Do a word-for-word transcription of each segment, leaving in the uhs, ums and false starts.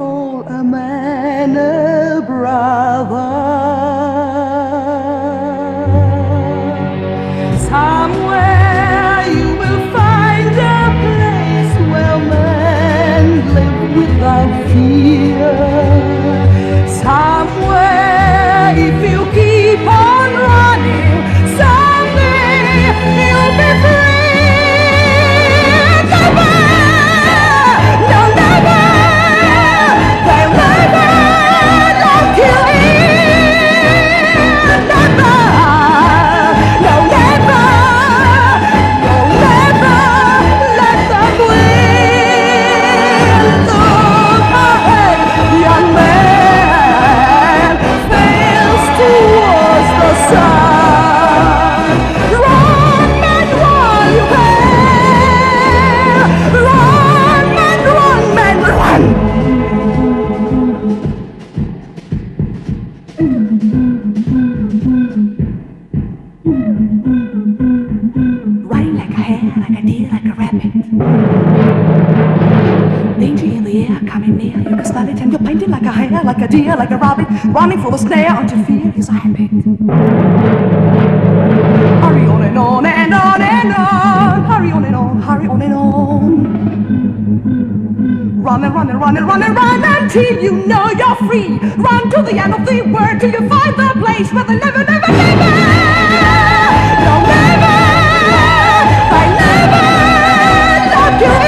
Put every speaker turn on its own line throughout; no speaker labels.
call a man a brother. Somewhere you will find a place where men live without fear. Somewhere, if you keep on running, someday you'll be free. Never, no, never, they'll never lock you in. Never, no, never, you'll never let them win. Look ahead, young man, fails towards the sun. Run, man, while you can. Run, man, run, man, run. Running like a hare, like a deer, like a rabbit. Danger in the air, coming near. You can smell it and you're painted like a hare, like a deer, like a rabbit. Running for the snare until fear is a habit. Hurry on and on and on and on. Hurry on and on, hurry on and on. Run and run and run and run and run until you know you're free. Run to the end of the world till you find the place where they never, never, never, no, never, I never lock you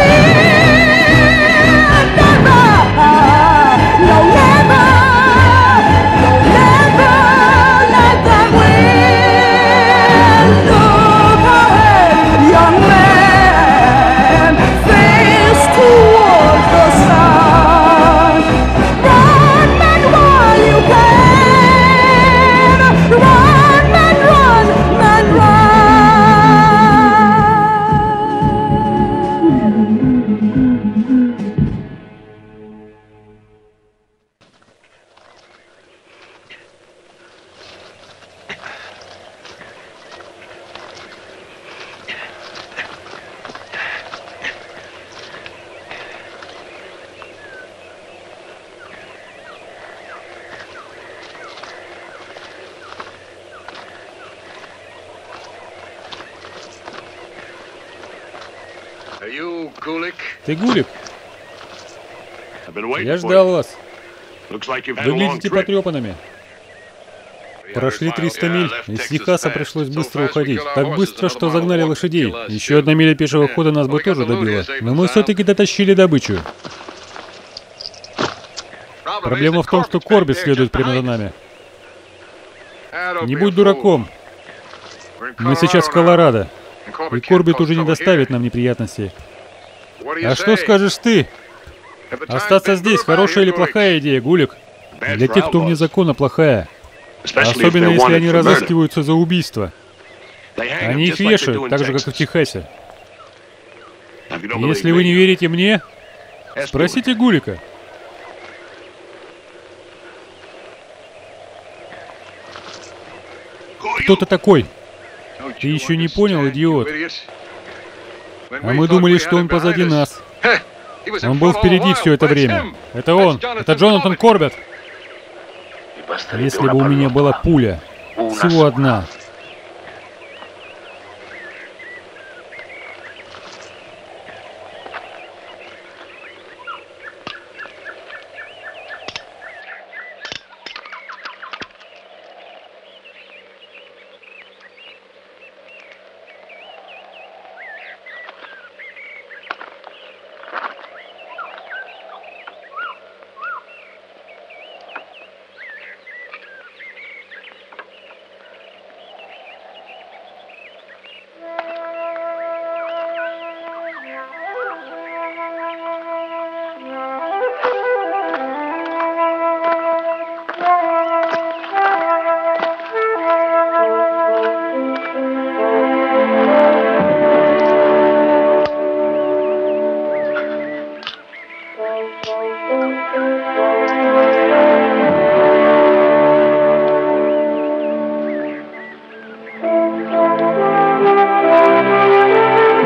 in. Never, no, never, no, never let them win. Look ahead, young man, face towards the sun. Run, man, while you can. Run, man, run, man, run.
Are you Gulick?
Ты Гулик?
I've been waiting
Я
for
ждал
you.
вас.
Looks like you've had a long
Выглядите
trip.
потрепанными. Прошли триста миль. Из Техаса пришлось быстро уходить. Так быстро, что загнали лошадей. Еще одна миля пешего хода нас бы тоже добила. Но мы все-таки дотащили добычу. Проблема в том, что Корбет следует прямо за нами. Не будь дураком. Мы сейчас в Колорадо. И Корбет уже не доставит нам неприятностей. А что скажешь ты? Остаться здесь — хорошая или плохая идея, Гулик? Для тех, кто вне закона, плохая. Особенно, если они разыскиваются за убийство. Они их вешают, так же, как и в Техасе. Если вы не верите мне, спросите Гулика. Кто ты такой? Ты еще не понял, идиот? А мы думали, что он позади нас. Он был впереди все это время. Это он. Это Джонатан Корбет. Если бы у меня была пуля. Всего одна.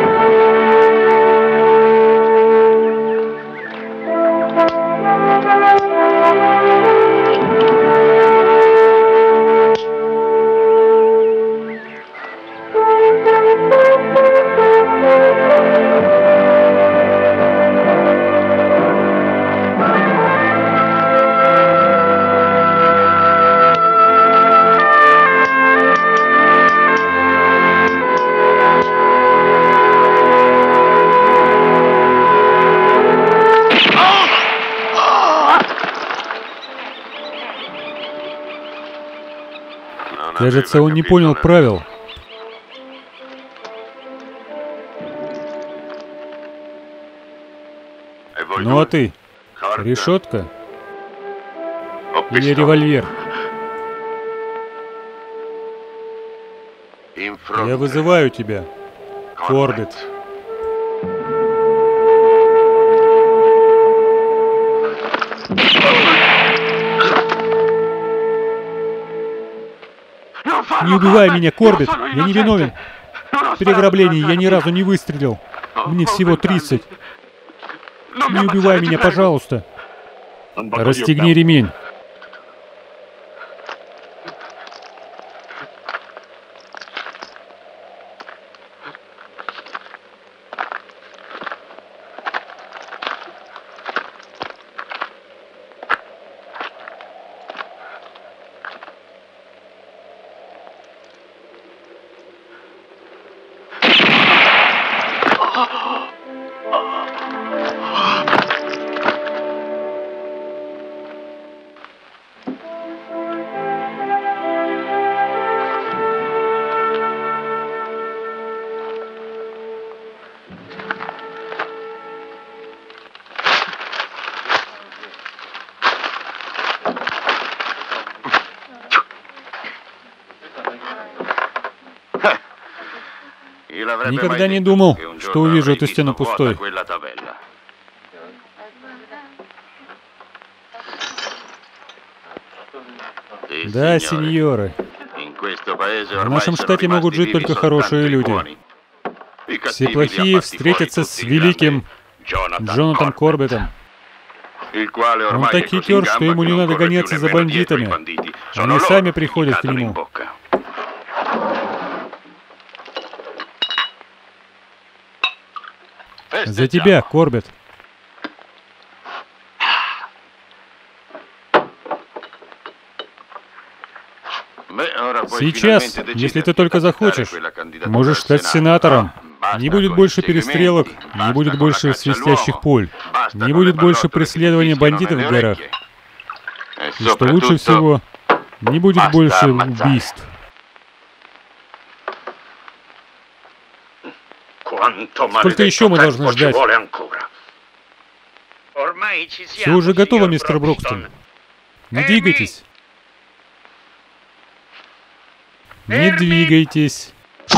Thank you.
Кажется, он не понял правил. Ну а ты? Решетка? Или револьвер? Я вызываю тебя, Корбет. Не убивай меня, Корбет! Я не виновен. При ограблении я ни разу не выстрелил. Мне всего тридцать. Не убивай меня, пожалуйста. Расстегни ремень. Никогда не думал, что увижу эту стену пустой. Да, сеньоры. В нашем штате могут жить только хорошие люди. Все плохие встретятся с великим Джонатаном Корбетом. Он так хитер, что ему не надо гоняться за бандитами. Они сами приходят к нему. За тебя, Корбет. Сейчас, если ты только захочешь, можешь стать сенатором. Не будет больше перестрелок, не будет больше свистящих пуль, не будет больше преследования бандитов в горах. И что лучше всего, не будет больше убийств. Сколько еще мы должны ждать? Все уже готово, мистер Брокстон. Не двигайтесь. Не двигайтесь.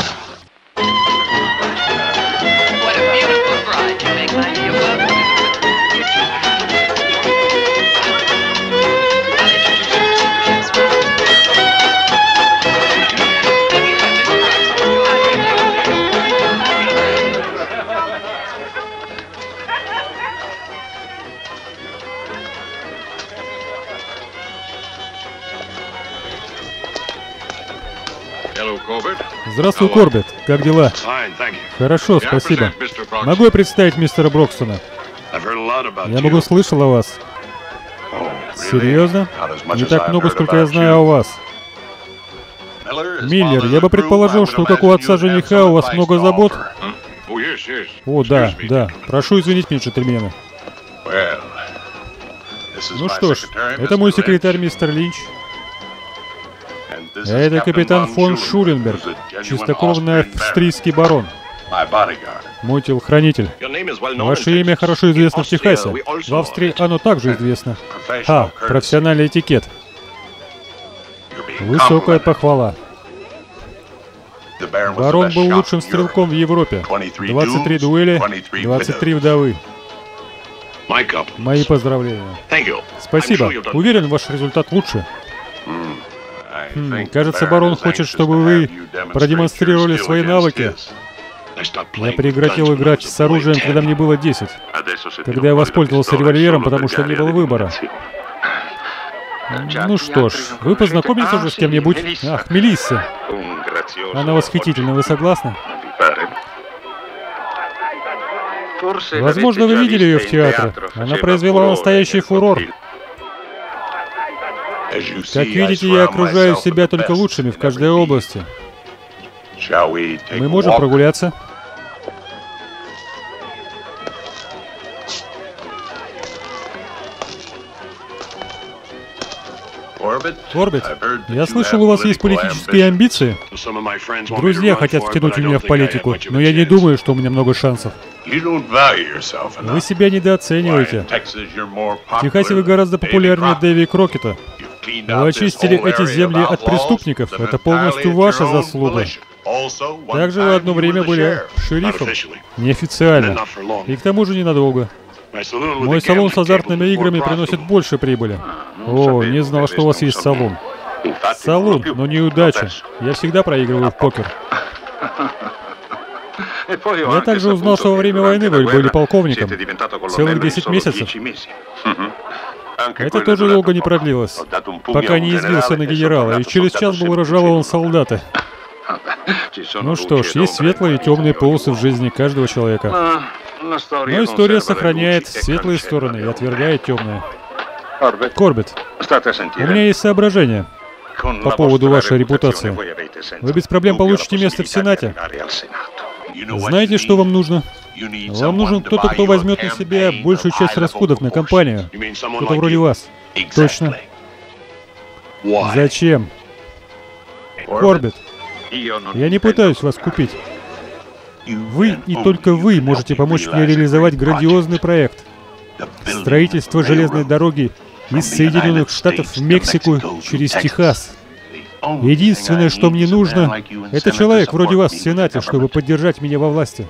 Здравствуй, Корбет. Как дела? Хорошо, спасибо. Могу я представить мистера Брокстона? Я много слышал о вас. Серьезно? Не так много, сколько я знаю о вас. Миллер, я бы предположил, что как у отца жениха у вас много забот. О, да, да. Прошу извинить меня, джентльмены. Ну что ж, это мой секретарь, мистер Линч. А это капитан фон Шуленберг, чистокровный австрийский барон. Мой телохранитель. Ваше имя хорошо известно в Техасе. В Австрии оно также известно. А, профессиональный этикет. Высокая похвала. Барон был лучшим стрелком в Европе. двадцать три дуэли, двадцать три вдовы. Мои поздравления. Спасибо. Уверен, ваш результат лучше. Хм, кажется, барон хочет, чтобы вы продемонстрировали свои навыки. Я прекратил играть с оружием, когда мне было десять. Когда я воспользовался револьвером, потому что не было выбора. Ну что ж, вы познакомились уже с кем-нибудь? Ах, Мелисса. Она восхитительна, вы согласны? Возможно, вы видели ее в театре. Она произвела настоящий фурор. Как видите, я окружаю себя только лучшими в каждой области. Мы можем прогуляться? Корбет, я слышал, у вас есть политические амбиции. Друзья хотят втянуть меня в политику, но я не думаю, что у меня много шансов. Вы себя недооцениваете. В Техасе вы гораздо популярнее Дэви Крокета. Вы очистили эти земли от преступников. Это полностью ваша заслуга. Также вы одно время были шерифом. Неофициально. И к тому же ненадолго. Мой салон с азартными играми приносит больше прибыли. О, не знал, что у вас есть салон. Салон, но неудача. Я всегда проигрываю в покер. Я также узнал, что во время войны вы были полковником. Целых десять месяцев. Это тоже долго не продлилось, пока не избился на генерала, и через час был разжалован солдаты. Ну что ж, есть светлые и темные полосы в жизни каждого человека. Но история сохраняет светлые стороны и отвергает темные. Корбет, у меня есть соображение по поводу вашей репутации. Вы без проблем получите место в Сенате. Знаете, что вам нужно? Вам нужен кто-то, кто возьмет на себя большую часть расходов на кампанию. Кто-то вроде вас. Точно. Зачем? Корбет, я не пытаюсь вас купить. Вы и только вы можете помочь мне реализовать грандиозный проект. Строительство железной дороги из Соединенных Штатов в Мексику через Техас. Единственное, что мне нужно, это человек вроде вас в Сенате, чтобы поддержать меня во власти.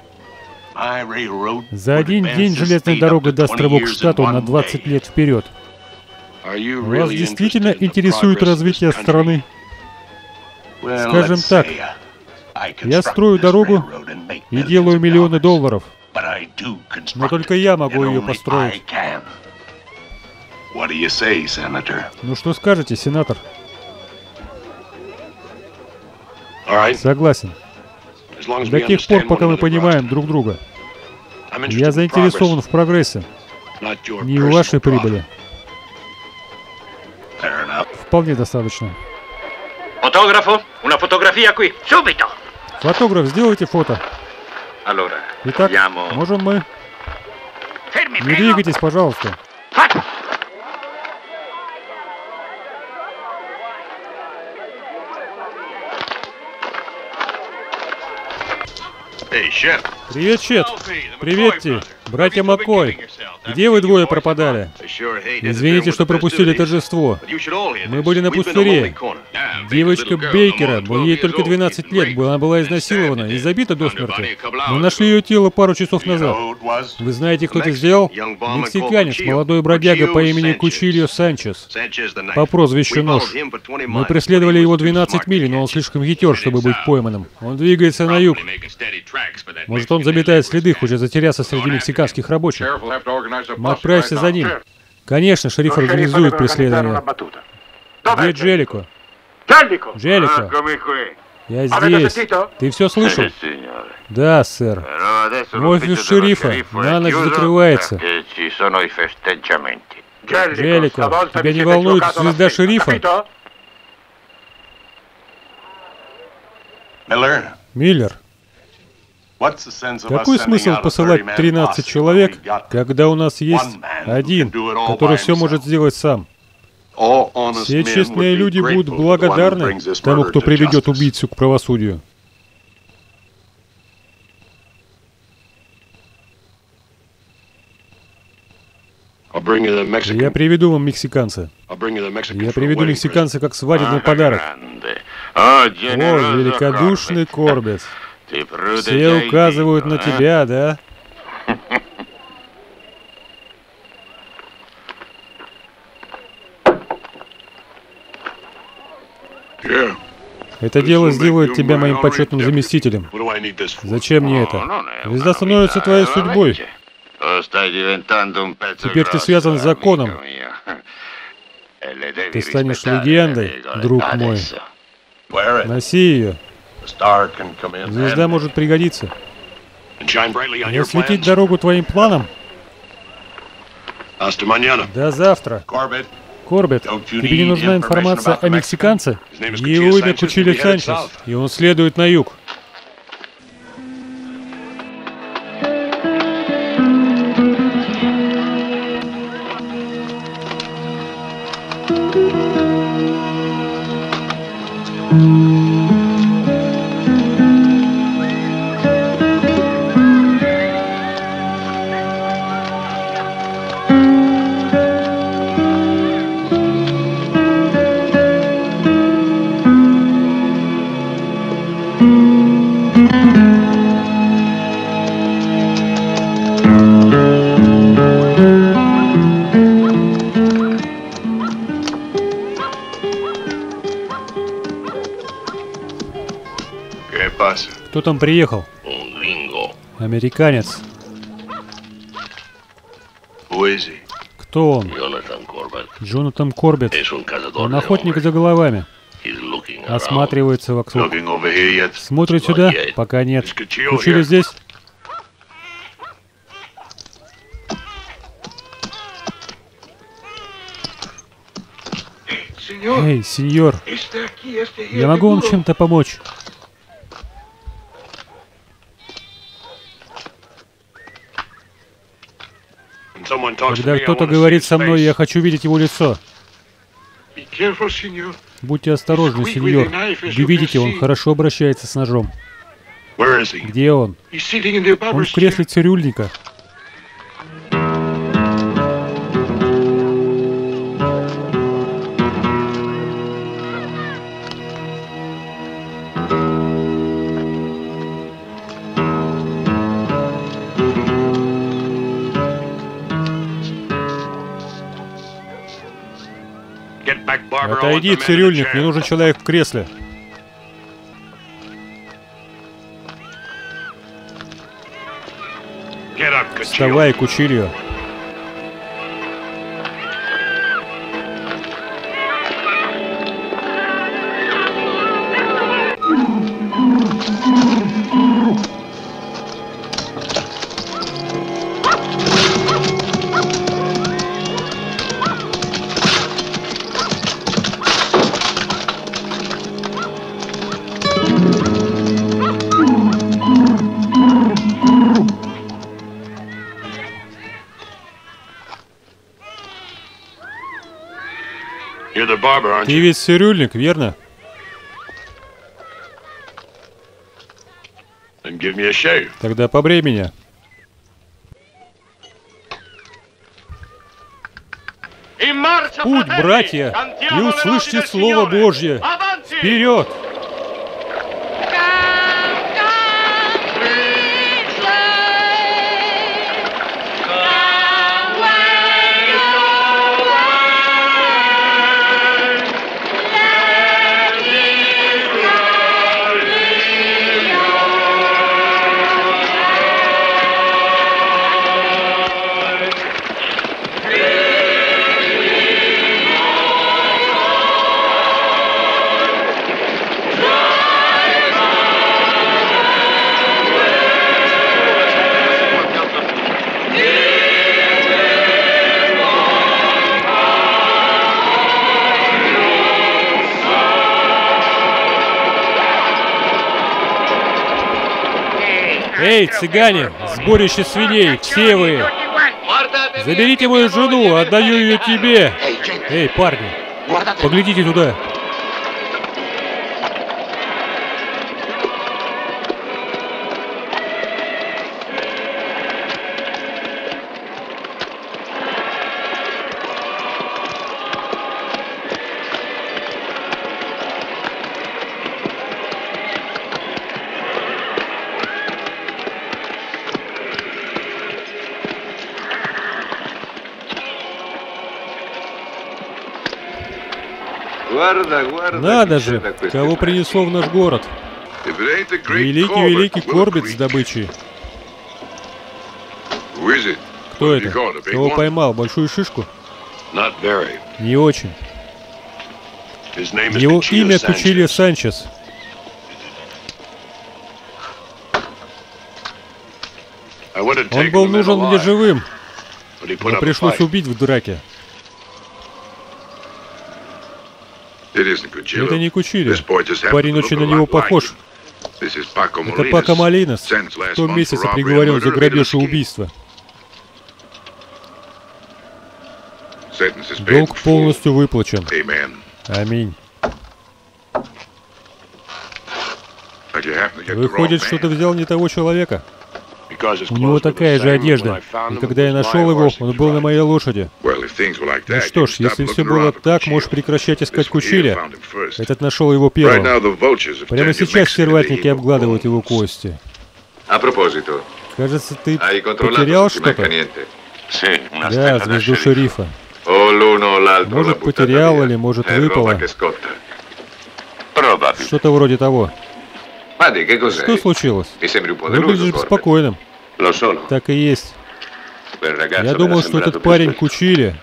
За один день железная дорога даст рывок штату на двадцать лет вперед. Вас действительно интересует развитие страны? Скажем так, я строю дорогу и делаю миллионы долларов. Но только я могу ее построить. Ну что скажете, сенатор? Согласен. До тех пор, пока мы понимаем друг друга. Я заинтересован в прогрессе, не в вашей прибыли. Вполне достаточно.
Фотографу, una fotografia qui, subito.
Фотограф, сделайте фото. Итак, можем мы... Не двигайтесь, пожалуйста. Привет, Чет. Привет, Ти. Братья Маккой. Где вы двое пропадали? Извините, что пропустили торжество. Мы были на пустыре. Девочка Бейкера, ей только двенадцать лет, она была изнасилована и забита до смерти. Мы нашли ее тело пару часов назад. Вы знаете, кто это сделал? Мексиканец, молодой бродяга по имени Кучильо Санчес, по прозвищу Нож. Мы преследовали его двенадцать миль, но он слишком хитер, чтобы быть пойманным. Он двигается на юг. Может, он заметает следы, хочет затеряться среди мексиканских рабочих. Мы отправимся за ним. Конечно, шериф организует преследование. Где Джеллико? Джеллико! Я здесь. Ты все слышал? Да, сэр. Офис шерифа на ночь закрывается. Джеллико, тебя не волнует звезда шерифа? Миллер. Какой смысл посылать тринадцать человек, когда у нас есть один, который все может сделать сам? Все честные люди будут благодарны тому, кто приведет убийцу к правосудию. Я приведу вам мексиканца. Я приведу мексиканца как свадебный подарок. О, великодушный Корбет. Все указывают на тебя, да? Это дело сделает тебя моим почетным заместителем. Зачем мне это? Звезда становится твоей судьбой. Теперь ты связан с законом. Ты станешь легендой, друг мой. Носи ее. Звезда может пригодиться. Не осветить дорогу твоим планам? До завтра. Корбет, тебе не нужна информация о мексиканце? Его имя Кучильо Санчес, и он следует на юг. Кто там приехал? Американец. Кто он? Джонатан Корбетт. Он охотник за головами. Осматривается вокруг. Смотрит сюда? Пока нет. Кучили здесь? Эй, сеньор, я могу вам чем-то помочь? Когда кто-то говорит со мной, я хочу видеть его лицо. Будьте осторожны, сеньор. Вы видите, он хорошо обращается с ножом. Где он? Он в кресле цирюльника. Отойди, цирюльник, мне нужен человек в кресле. Вставай, Кучильо. Ты ведь цирюльник, верно? Тогда побрей меня. Путь, братья, и услышьте Слово Божье. Вперед! Эй, цыгане, сборище свиней, все вы! Заберите мою жену, отдаю ее тебе! Эй, парни, поглядите туда! Надо же, кого принесло в наш город. Великий-великий Корбетт с добычей. Кто это? Кого поймал? Большую шишку? Не очень. Его имя Кучильо Санчес. Он был нужен мне живым, но пришлось убить в драке. Это не Кучильо. Парень очень на него похож. Это Пако Молинас. В том месяце приговорен за грабеж и убийство. Долг полностью выплачен. Аминь. Выходит, что ты взял не того человека. У него такая же одежда, и когда я нашел его, он был на моей лошади. Ну что ж, если все было так, можешь прекращать искать Кучиля. Этот нашел его первым. Прямо сейчас стервятники обгладывают его кости. Кажется, ты потерял что-то? Да, звезду шерифа. Может, потерял или, может, выпало. Что-то вроде того. Что случилось? Выглядишь беспокойным. Так и есть. Я думал, что этот парень Кучили.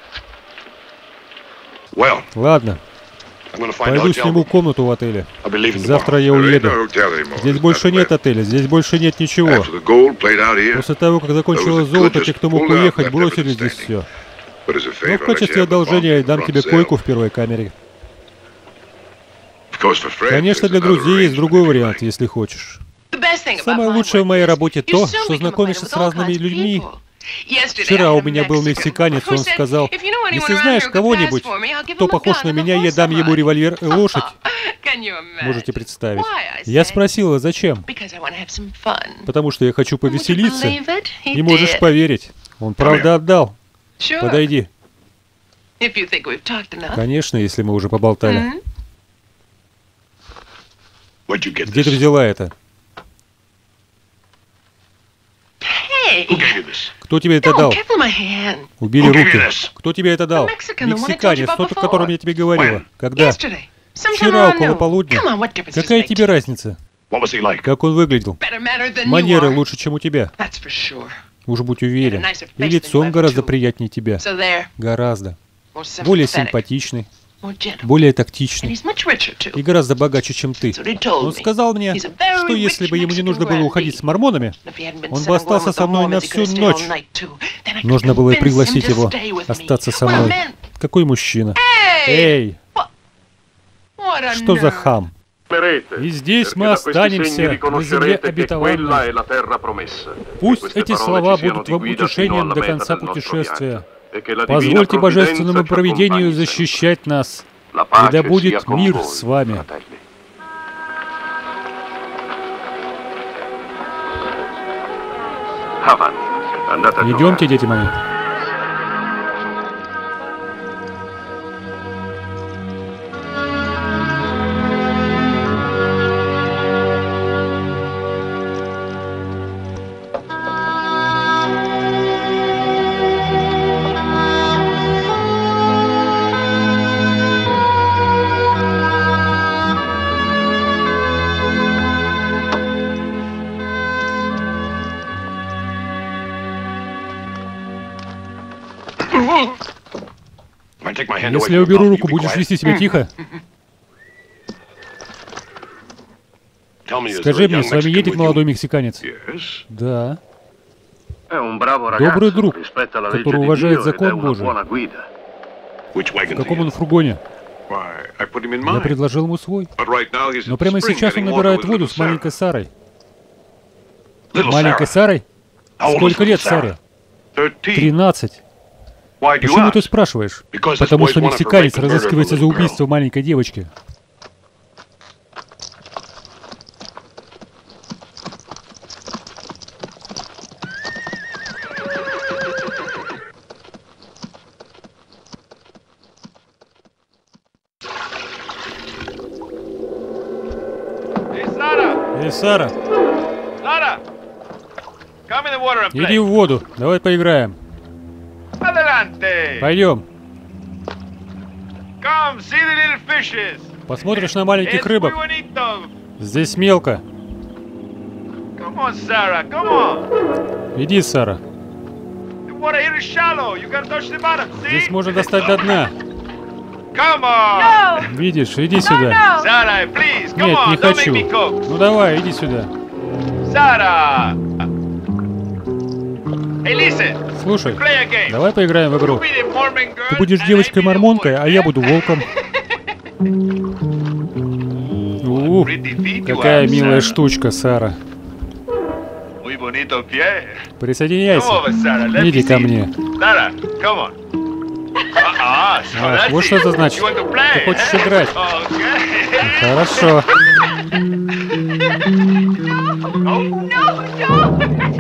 Ладно. Пойду сниму комнату в отеле. Завтра я уеду. Здесь больше нет отеля, здесь больше нет ничего. После того, как закончилось золото, те, кто мог уехать, бросили здесь все. Но в качестве одолжения я дам тебе койку в первой камере. Конечно, для друзей есть другой вариант, если хочешь. Самое лучшее в моей работе то, что знакомишься с разными людьми. Вчера у меня был мексиканец, он сказал, если знаешь кого-нибудь, кто похож на меня, я дам ему револьвер и лошадь. Можете представить. Я спросила, зачем? Потому что я хочу повеселиться. Не можешь поверить. Он правда отдал. Подойди. Конечно, если мы уже поболтали. Где ты взяла это? Кто тебе это дал? Убери руки. Кто тебе это дал? Мексиканец, тот, о котором я тебе говорила. Когда? Вчера, около полудня. Какая тебе разница? Как он выглядел? Манеры лучше, чем у тебя. Уж будь уверен. И лицом гораздо приятнее тебя. Гораздо. Более симпатичный. Более тактичный. И гораздо богаче, чем ты. Он сказал мне, что если бы ему не нужно было уходить с мормонами, он бы остался со мной на всю ночь. Нужно было пригласить его остаться со мной. Какой мужчина? Эй! Что за хам? И здесь мы останемся на земле обетованной. Пусть эти слова будут вам утешением до конца путешествия. Позвольте божественному провидению защищать нас, и да будет мир с вами. Идемте, дети мои. Если я уберу руку, будешь вести себя тихо? Скажи мне, с вами едет молодой мексиканец? Да. Добрый друг, который уважает закон Божий. В каком он фургоне? Я предложил ему свой. Но прямо сейчас он набирает воду с маленькой Сарой. Маленькой Сарой? Сколько лет Саре? Тринадцать. Почему ты спрашиваешь? Потому что мексиканец разыскивается за убийство маленькой девочки. Эй, Сара! Иди в воду, давай поиграем. Пойдем. Посмотришь на маленьких рыбок. Здесь мелко. Иди, Сара. Здесь можно достать до дна. Видишь, иди сюда. Нет, не хочу. Ну давай, иди сюда. Слушай, давай поиграем в игру. Ты будешь девочкой-мормонкой, а я буду волком. Ух, какая милая штучка, Сара. Присоединяйся. Иди ко мне. Ах, вот что это значит. Ты хочешь играть? Хорошо.
No, no!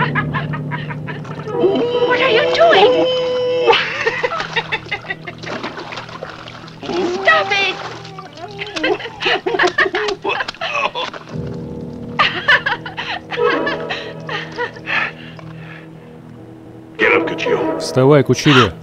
What are you doing? Stop it!
Get up, Cuchillo.
Вставай, Кучильо.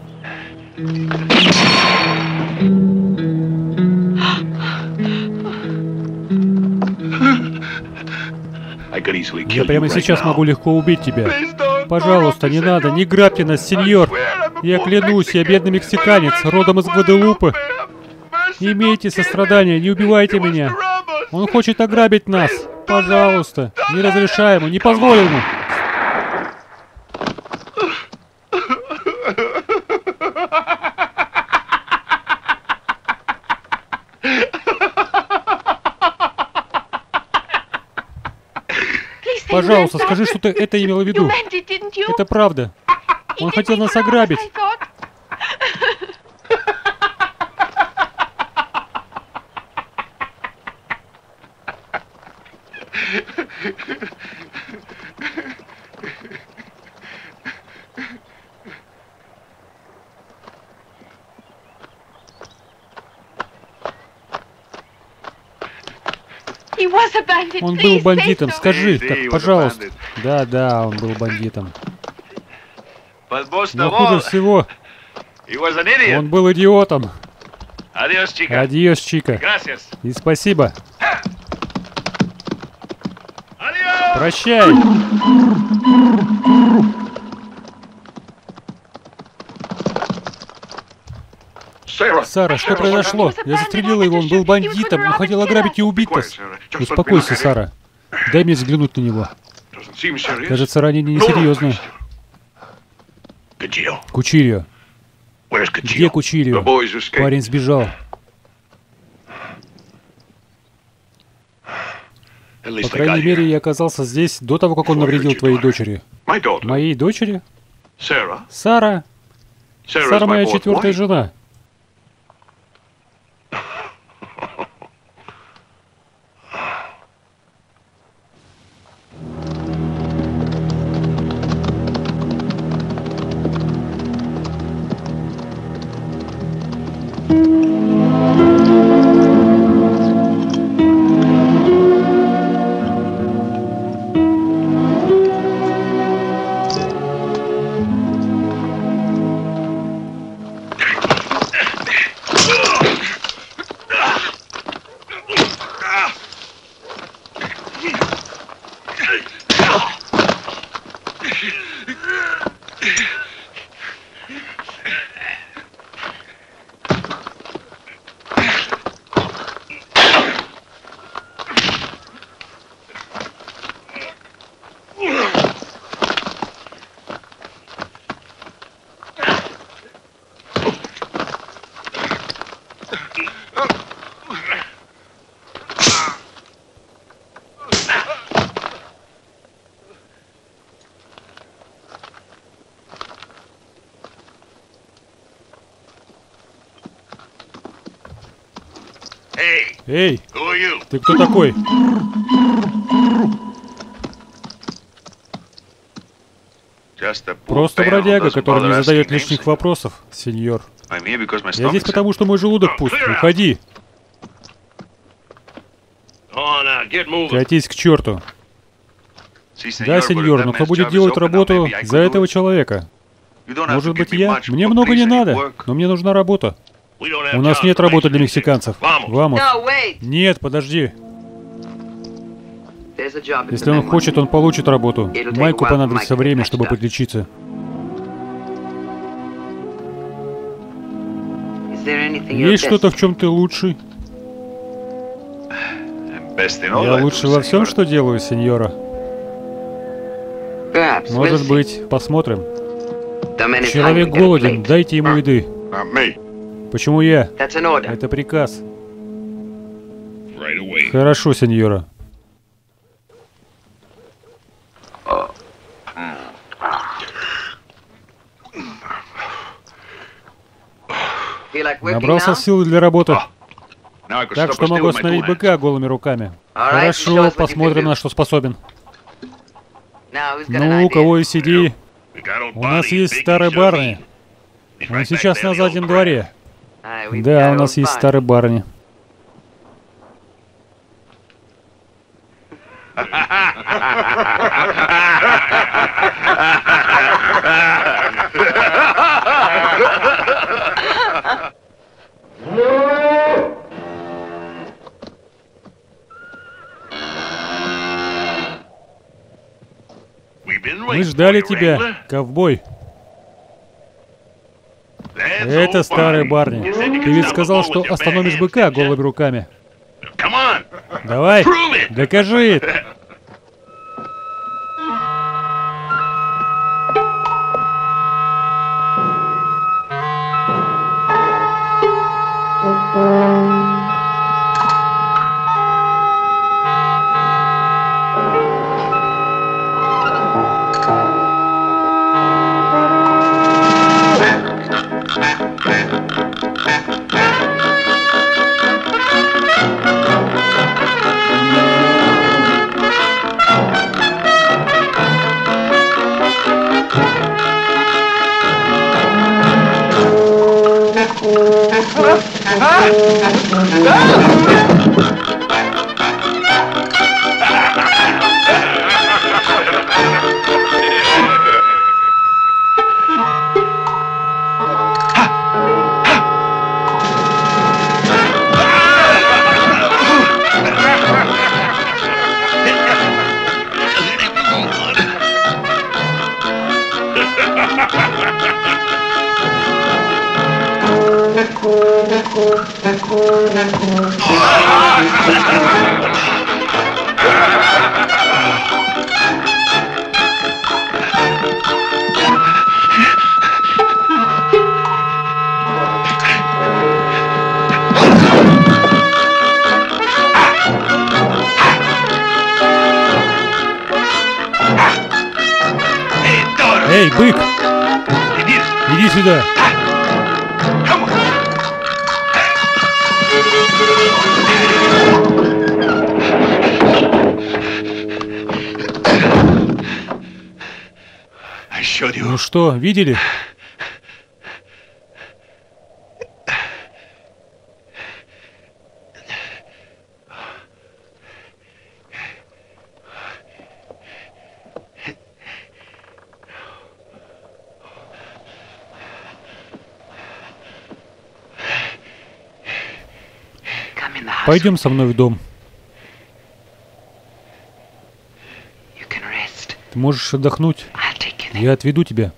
I could easily
Я
kill you
прямо
right
сейчас
now.
могу легко убить тебя. Пожалуйста, не надо, не грабьте нас, сеньор. Я клянусь, я бедный мексиканец, родом из Гваделупы. Не имейте сострадания, не убивайте меня. Он хочет ограбить нас. Пожалуйста, не разрешай ему, не позволь ему. Пожалуйста, скажи, что ты это имела в виду. Это правда. Он хотел нас ограбить. Он был бандитом, скажи, так, пожалуйста. Да, да, он был бандитом. Но хуже всего, он был идиотом. Адьос, Чика. И спасибо. Прощай. Сара, что произошло? Я застрелила его, он был бандитом, он хотел ограбить и убить нас. Успокойся, Сара. Дай мне взглянуть на него. Кажется, ранение несерьезное. Кучильо. Где Кучильо? Парень сбежал. По крайней мере, я оказался здесь до того, как он навредил твоей дочери. Моей дочери? Сара. Сара моя четвертая жена. Эй, ты кто такой? Просто бродяга, который не задает лишних вопросов, сеньор. Я здесь потому, что мой желудок пуст. Уходи. Катись к черту. Да, сеньор, но кто будет делать работу за этого человека? Может быть, я? Мне много не надо, но мне нужна работа. У нас нет работы для мексиканцев. Вамос. Нет, подожди. Если он хочет, он получит работу. Майку понадобится время, чтобы подлечиться. Есть что-то, в чем ты лучший? Я лучше во всем, что делаю, сеньора. Может быть, посмотрим. Человек голоден, дайте ему еды. Почему я? Это приказ. Хорошо, сеньора. Набрался сил для работы. Так что могу остановить быка голыми руками. Хорошо, посмотрим, на что способен. Ну, у кого есть идеи? У нас есть старый Барни. Он сейчас на заднем дворе. Да, у нас есть старый Барни. Мы ждали тебя, ковбой. Это старый Барни. Ты ведь сказал, что остановишь быка голыми руками. Давай, докажи. Эй, бык! Иди сюда! Ну что, видели? Пойдем со мной в дом. Ты можешь отдохнуть. Я отведу тебя.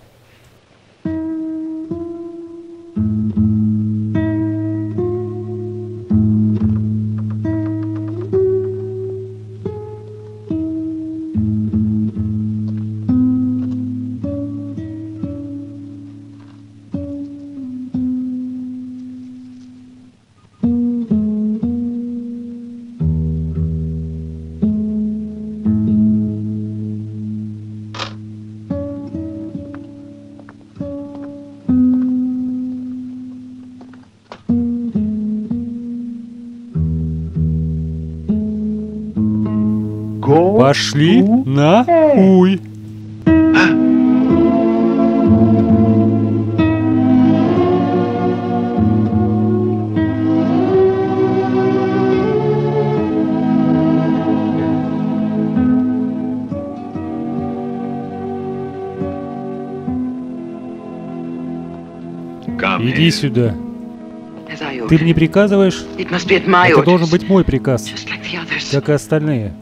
Пошли на хуй. Иди сюда. Ты мне приказываешь? Это должен быть мой приказ, как и остальные.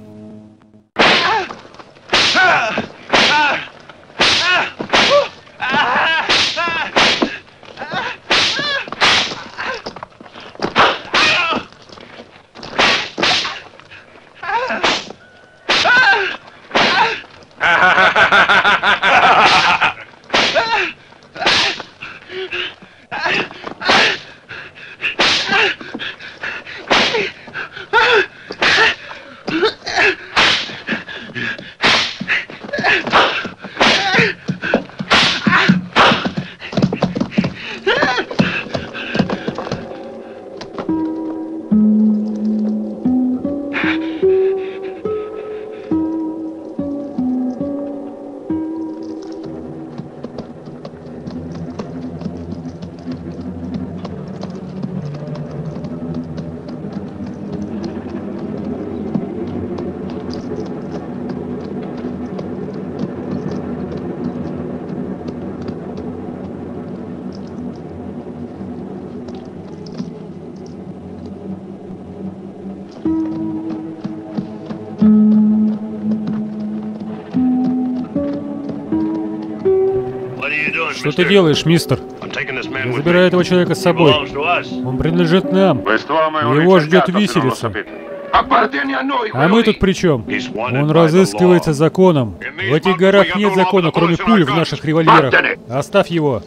Что ты делаешь, мистер? Я забираю этого человека с собой. Он принадлежит нам. Его ждет виселица. А мы тут при чем? Он разыскивается законом. В этих горах нет закона, кроме пуль в наших револьверах. Оставь его.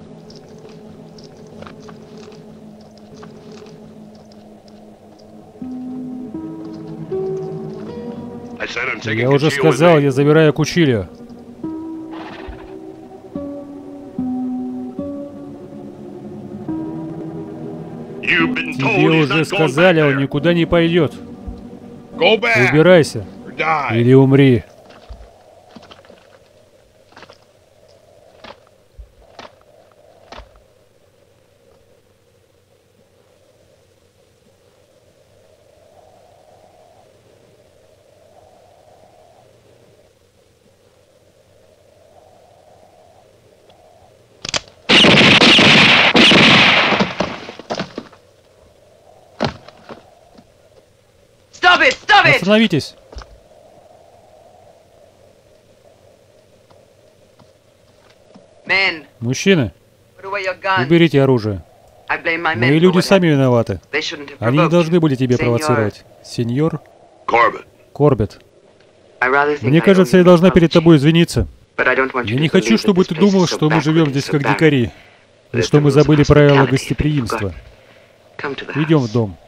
Я уже сказал, я забираю Кучильо. Тебе уже сказали, он никуда не пойдет. Убирайся. Или умри. Остановитесь! Мужчины, уберите оружие. Мои люди сами виноваты. Они не должны были тебя провоцировать. Сеньор Корбет. Мне кажется, я должна перед тобой извиниться. Я не хочу, чтобы ты думал, что мы живем здесь как дикари. И что мы забыли правила гостеприимства. Идем в дом.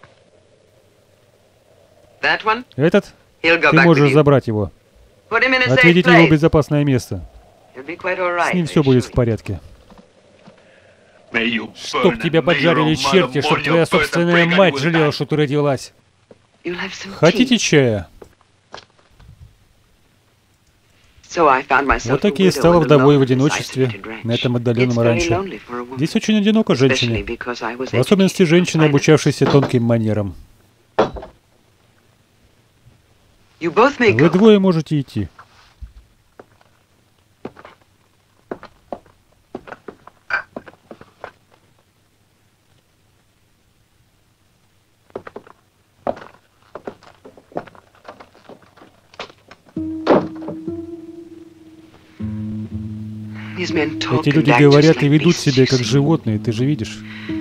Этот? Ты можешь забрать его. Отведите его в безопасное место. С ним все будет в порядке. Чтоб тебя поджарили черти, чтоб твоя собственная мать жалела, что ты родилась. Хотите чая? Вот так я и стала вдовой в одиночестве на этом отдаленном ранчо. Здесь очень одиноко женщине. В особенности женщины, обучавшиеся тонким манерам. Вы двое можете идти. Эти люди говорят и ведут себя как животные, ты же видишь.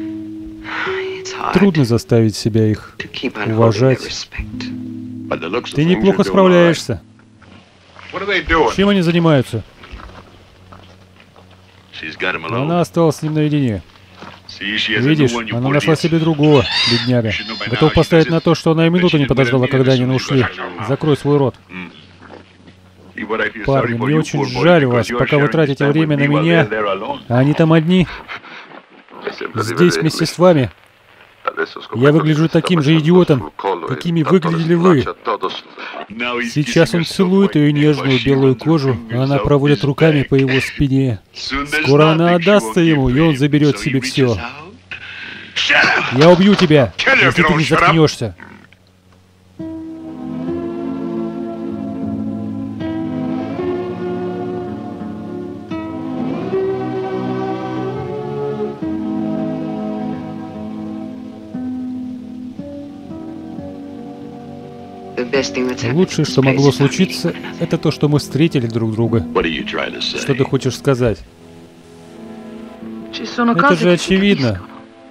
Трудно заставить себя их уважать. Ты неплохо справляешься. Чем они занимаются? Она осталась с ним наедине. Видишь, она нашла себе другого, бедняга. Готов поставить на то, что она и минуту не подождала, когда они ушли. Закрой свой рот. Парни, мне очень жаль вас, пока вы тратите время на меня, а они там одни. Здесь вместе с вами. Я выгляжу таким же идиотом, какими выглядели вы. Сейчас он целует ее нежную белую кожу, а она проводит руками по его спине. Скоро она отдастся ему, и он заберет себе все. Я убью тебя, если ты не заткнешься. Лучшее, что могло случиться, это то, что мы встретили друг друга. Что ты хочешь сказать? Это же очевидно.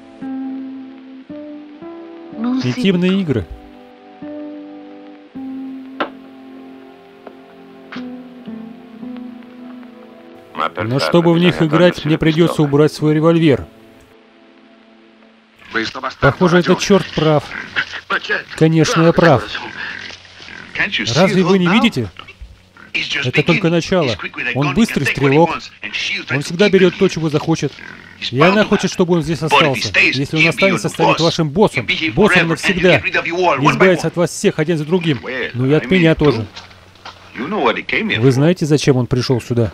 Интимные игры. Но чтобы в них играть, мне придется убрать свой револьвер. Похоже, этот черт прав. Конечно, я прав. Разве вы не видите? Это только начало. Он быстрый стрелок. Он всегда берет то, чего захочет. И она хочет, чтобы он здесь остался. Если он останется, станет вашим боссом. Боссом навсегда. И избавится от вас всех один за другим. Ну и от меня тоже. Вы знаете, зачем он пришел сюда?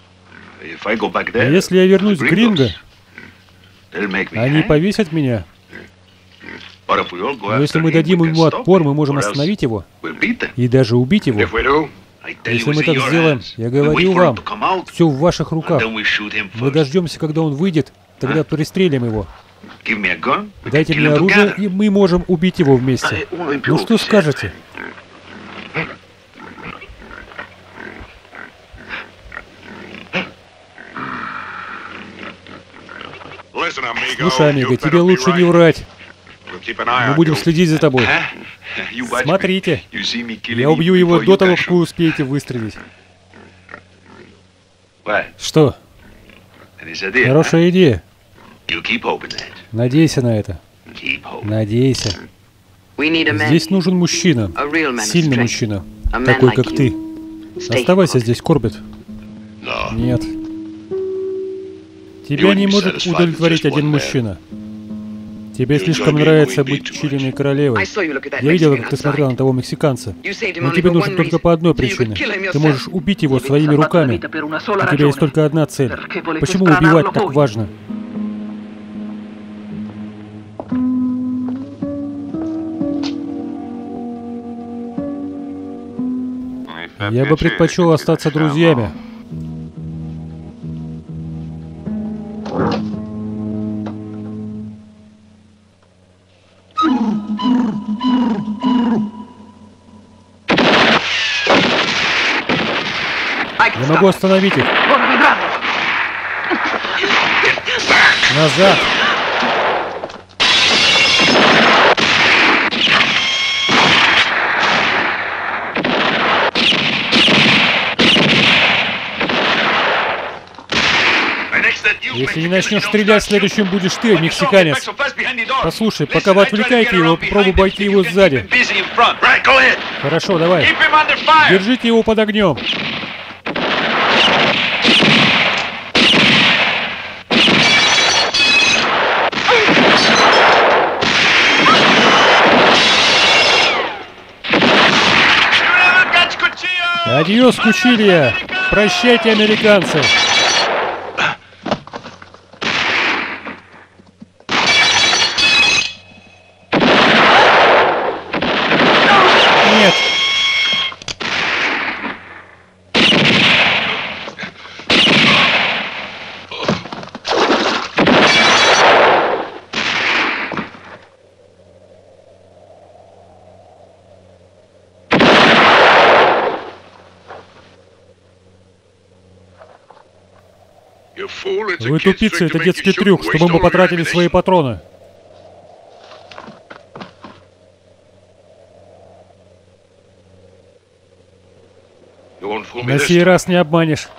Если я вернусь в Гринго, они повесят меня. Но если мы дадим ему отпор, мы можем остановить его и даже убить его. Если мы так сделаем, я говорю вам, все в ваших руках. Мы дождемся, когда он выйдет, тогда пристрелим его. Дайте мне оружие, и мы можем убить его вместе. Ну что скажете? Слушай, Амиго, тебе лучше не врать. Мы будем следить за тобой. Смотрите, я убью его до того, как вы успеете выстрелить. Что? Хорошая идея. Надейся на это. Надейся. Здесь нужен мужчина. Сильный мужчина. Такой, как ты. Оставайся здесь, Корбет. Нет. Тебя не может удовлетворить один мужчина. Тебе слишком нравится быть чилиной королевой. Я видела, как ты смотрела на того мексиканца. Но тебе нужно только по одной причине. Ты можешь убить его своими руками. У тебя есть только одна цель. Почему убивать так важно? Я бы предпочел остаться друзьями. Я могу остановить их. Назад. Если не начнешь стрелять, следующим будешь ты, мексиканец. Послушай, пока вы отвлекаете его, попробуй обойти его сзади. Хорошо, давай. Держите его под огнем. Адьос, Кучилья! Прощайте, американцы! Нет! Вы тупицы, это детский трюк, чтобы мы потратили свои патроны. На сей раз не обманешь.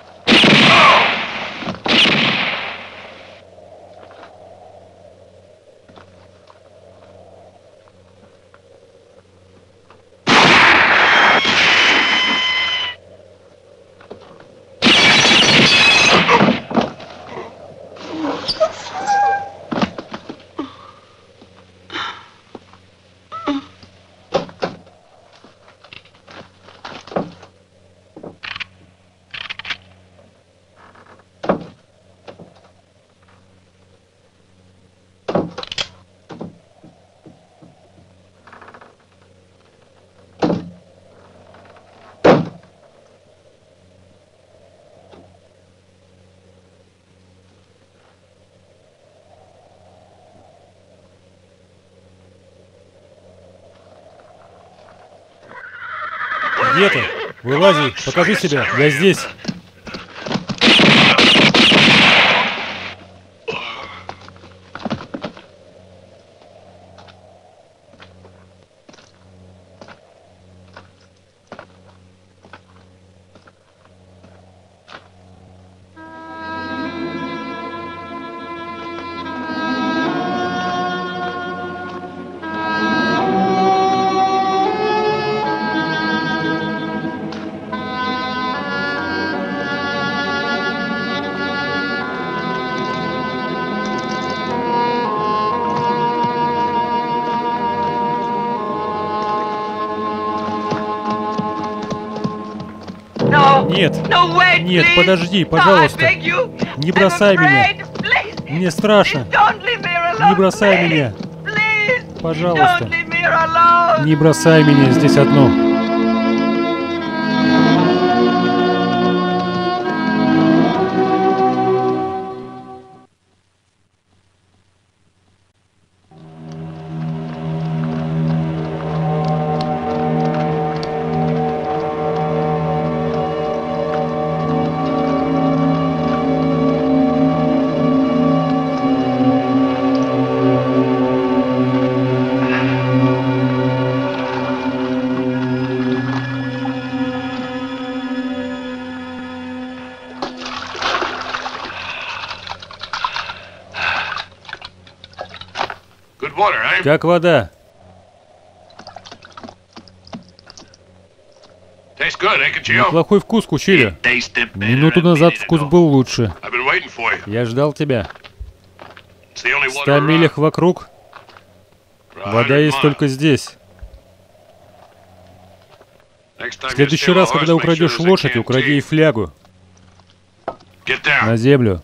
Где ты? Вылази, покажи себя, я здесь. Нет, нет, подожди, пожалуйста. Не бросай меня. Мне страшно. Не бросай меня. Пожалуйста. Не бросай меня здесь одну. Как вода. Неплохой вкус, Кучиля. Минуту назад вкус был лучше. Я ждал тебя. В ста милях вокруг. Вода есть только здесь. В следующий раз, когда украдешь лошадь, укради и флягу. На землю.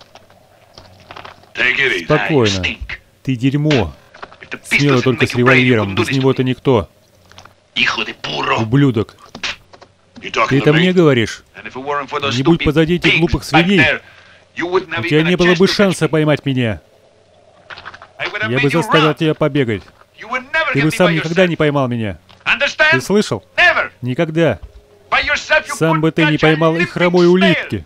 Спокойно. Ты дерьмо. Смело только с револьвером. Без него ты никто. Ублюдок. Ты это мне говоришь? Не будь позади этих глупых свиней, у тебя не было бы шанса поймать меня. Я бы заставил тебя побегать. Ты бы сам никогда не поймал меня. Ты слышал? Никогда. Сам бы ты не поймал и хромой улитки.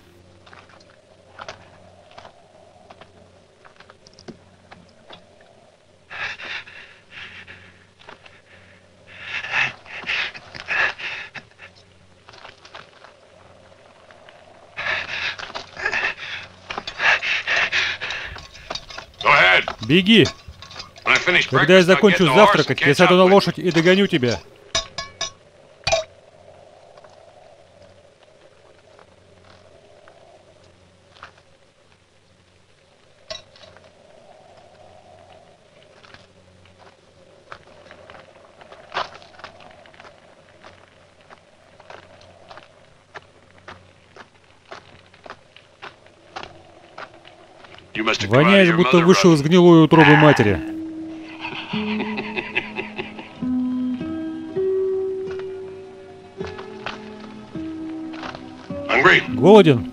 Беги! Когда я закончу завтракать, я сяду на лошадь и догоню тебя. Воняешь, будто вышел из гнилой утробы матери. Голоден?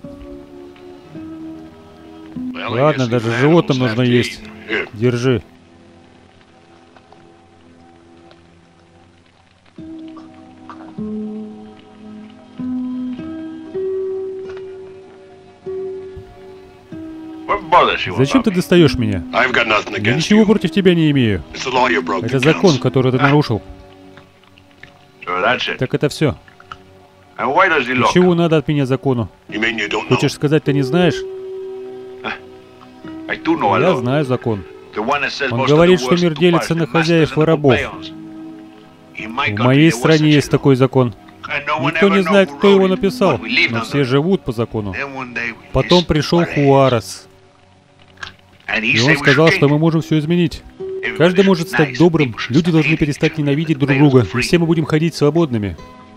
Ладно, даже животным нужно есть. Держи. Зачем ты достаешь меня? Я ничего против тебя не имею. Это закон, который ты нарушил. Так это все. Чего надо от меня закону? Хочешь сказать, ты не знаешь? Я знаю закон. Он говорит, что мир делится на хозяев и рабов. В моей стране есть такой закон. Никто не знает, кто его написал, но все живут по закону. Потом пришел Хуарес. И он сказал, что мы можем все изменить. Каждый может стать добрым, люди должны перестать ненавидеть друг друга, и все мы будем ходить свободными.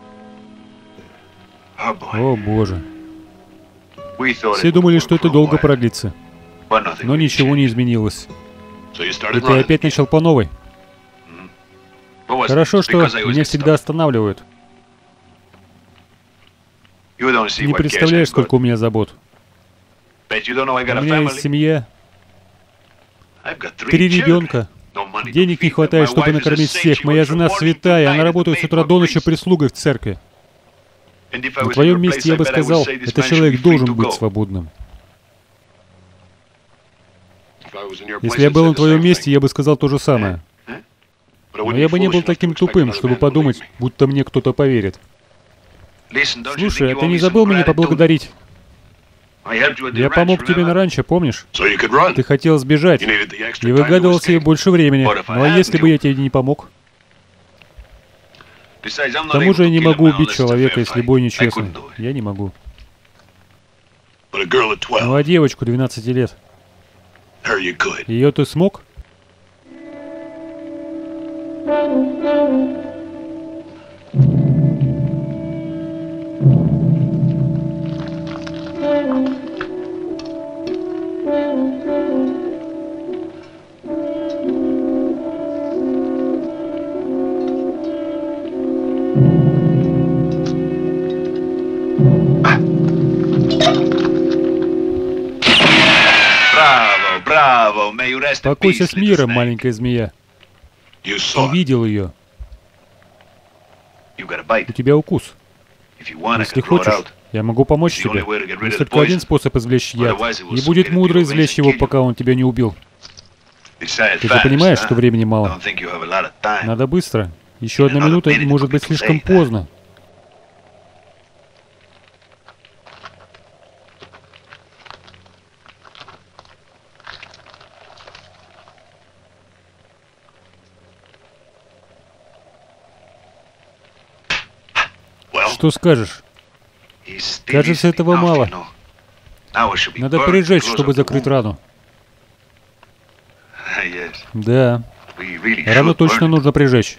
О боже. Все думали, что это долго продлится. Но ничего не изменилось. И ты опять начал по новой. Хорошо, что меня всегда останавливают. Не представляешь, сколько у меня забот. У меня есть семья. Три ребенка. Денег не хватает, чтобы накормить всех. Моя жена святая, она работает с утра до ночи прислугой в церкви. На твоем месте я бы сказал, этот человек должен быть свободным. Если я был на твоем месте, я бы сказал то же самое. Но я бы не был таким тупым, чтобы подумать, будто мне кто-то поверит. Слушай, а ты не забыл меня поблагодарить? Я помог тебе на ранчо, помнишь? Ты хотел сбежать и выгадывал себе больше времени. Ну а если бы я тебе не помог? К тому же я не могу убить человека, если бой нечестный. Я не могу. Ну а девочку двенадцати лет? Ее ты смог? Спокойся с миром, маленькая змея. Ты видел ее. У тебя укус. Если хочешь, я могу помочь тебе. Есть только один способ извлечь яд. Не будет мудро извлечь его, пока он тебя не убил. Ты же понимаешь, что времени мало. Надо быстро. Еще одна минута, и может быть слишком поздно. Что скажешь? Кажется, этого мало. Надо прижечь, чтобы закрыть рану. Да. Рану точно нужно прижечь.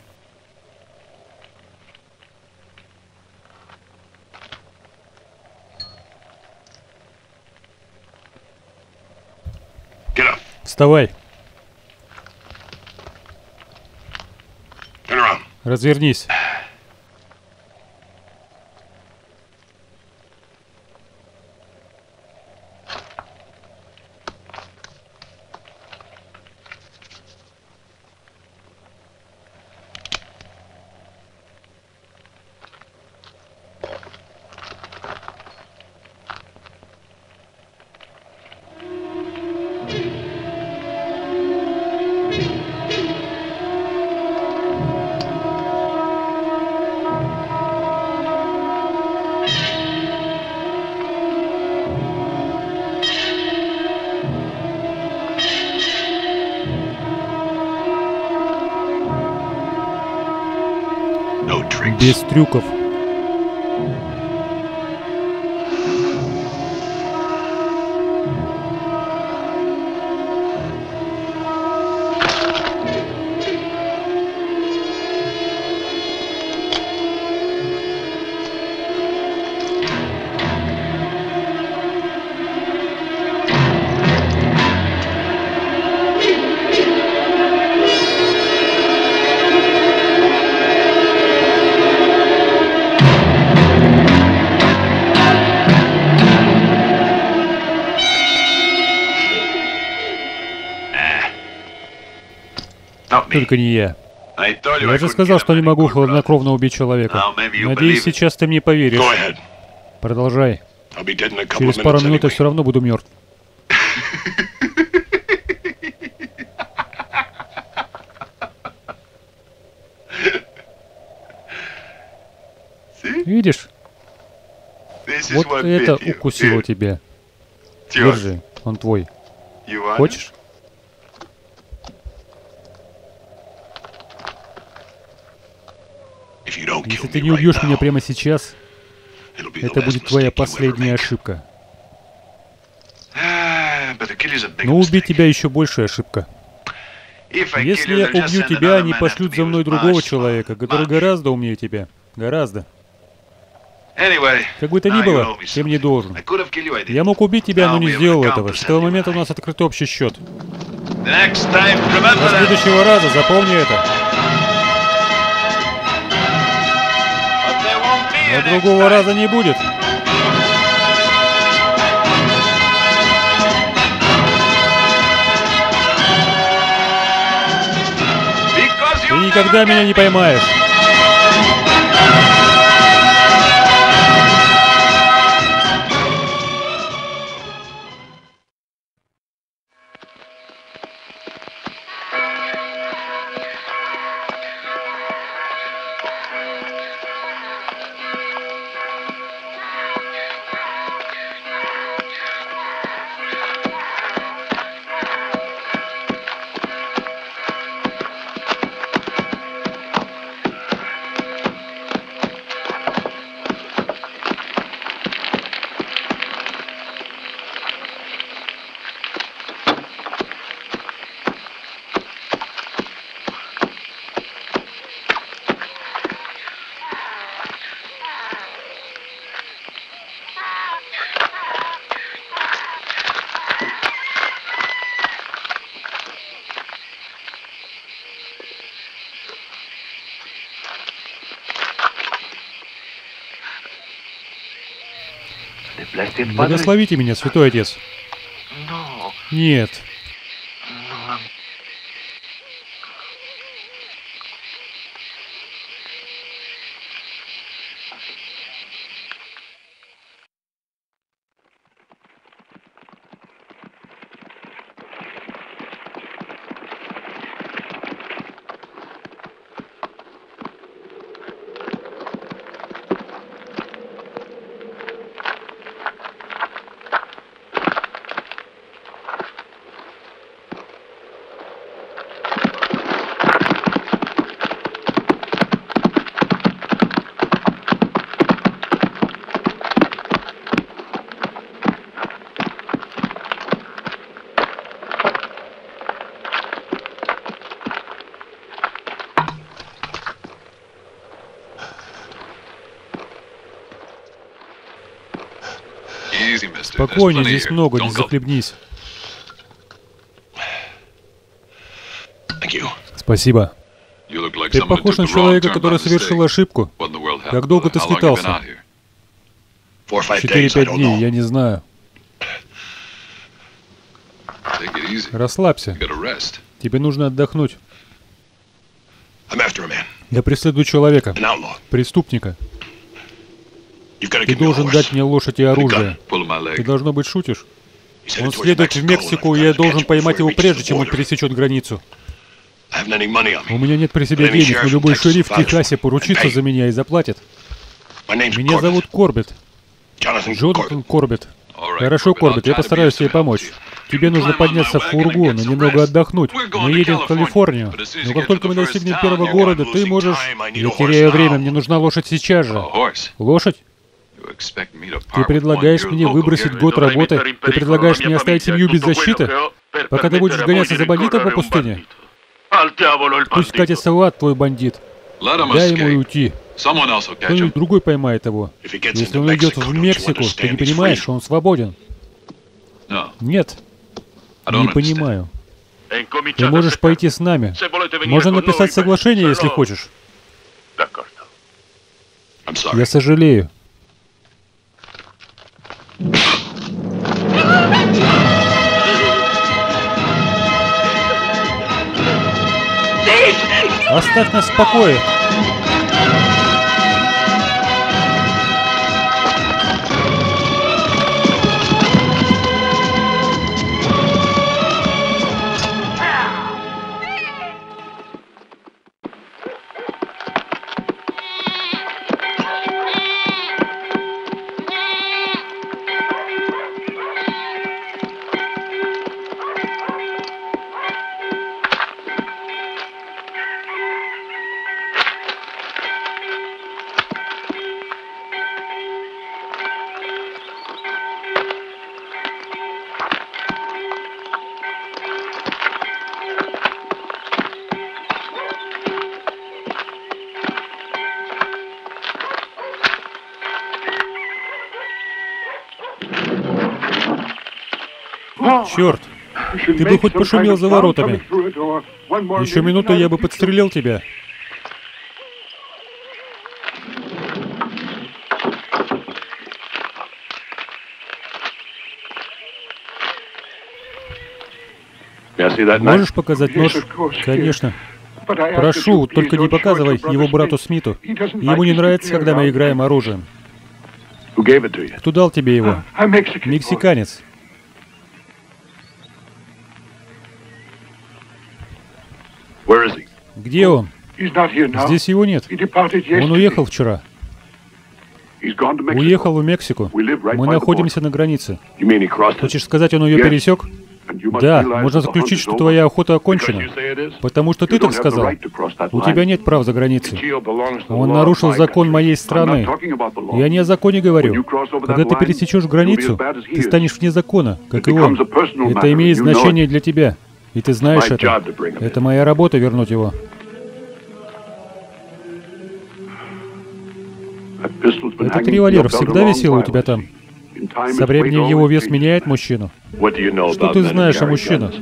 Вставай. Развернись. Без трюков. Только не я. Я же сказал, что не могу хладнокровно убить человека. Надеюсь, сейчас ты мне поверишь. Продолжай. Через пару минут я все равно буду мертв. Видишь? Вот это укусило тебя. Держи, он твой. Хочешь? Если ты не убьешь меня прямо сейчас, это будет твоя последняя ошибка. Но убить тебя еще большая ошибка. Если я убью тебя, они пошлют за мной другого человека, который гораздо умнее тебя. Гораздо. Как бы то ни было, ты мне должен. Я мог убить тебя, но не сделал этого. С этого момента у нас открыт общий счет. До следующего раза запомни это. Но другого раза не будет. Ты никогда меня не поймаешь. Благословите меня, Святой Отец. Нет. Спокойнее, здесь много, не захлебнись. Спасибо. Ты похож на человека, который совершил ошибку. Как долго ты скитался? Четыре-пять дней, я не знаю. Расслабься. Тебе нужно отдохнуть. Я преследую человека, преступника. Ты должен дать мне лошадь и оружие. Ты, должно быть, шутишь? Он следует в Мексику, и я должен поймать его прежде, чем он пересечет границу. У меня нет при себе денег, но любой шериф в Техасе поручится за меня и заплатит. Меня зовут Корбетт. Джонатан Корбетт. Хорошо, Корбетт, я постараюсь тебе помочь. Тебе нужно подняться в фургон и немного отдохнуть. Мы едем в Калифорнию. Но как только мы достигнем первого города, ты можешь... Я теряю время, мне нужна лошадь сейчас же. Лошадь? Ты предлагаешь мне выбросить год работы? Ты предлагаешь мне оставить семью без защиты? Пока ты будешь гоняться за бандитом по пустыне? Пусть катится в ад, твой бандит. Дай ему уйти. Кто-нибудь другой поймает его. Если он идет в Мексику, ты не понимаешь, что он свободен? Нет. Не понимаю. Ты можешь пойти с нами. Можно написать соглашение, если хочешь. Я сожалею. Оставь нас в покое. Черт! Ты бы хоть пошумел за воротами. Еще минуту, я бы подстрелил тебя. Можешь показать нож? Конечно. Прошу, только не показывай его брату Смиту. Ему не нравится, когда мы играем оружием. Кто дал тебе его? Мексиканец. Где он? Здесь его нет. Он уехал вчера. Уехал в Мексику. Мы находимся на границе. Хочешь сказать, он ее пересек? Да, можно заключить, что твоя охота окончена. Потому что ты так сказал. У тебя нет прав за границей. Он нарушил закон моей страны. Я не о законе говорю. Когда ты пересечешь границу, ты станешь вне закона, как и он. Это имеет значение для тебя. И ты знаешь это. Это моя работа — вернуть его. Этот револьвер всегда висел у тебя там? Со временем его вес меняет мужчину? Что ты знаешь о мужчинах?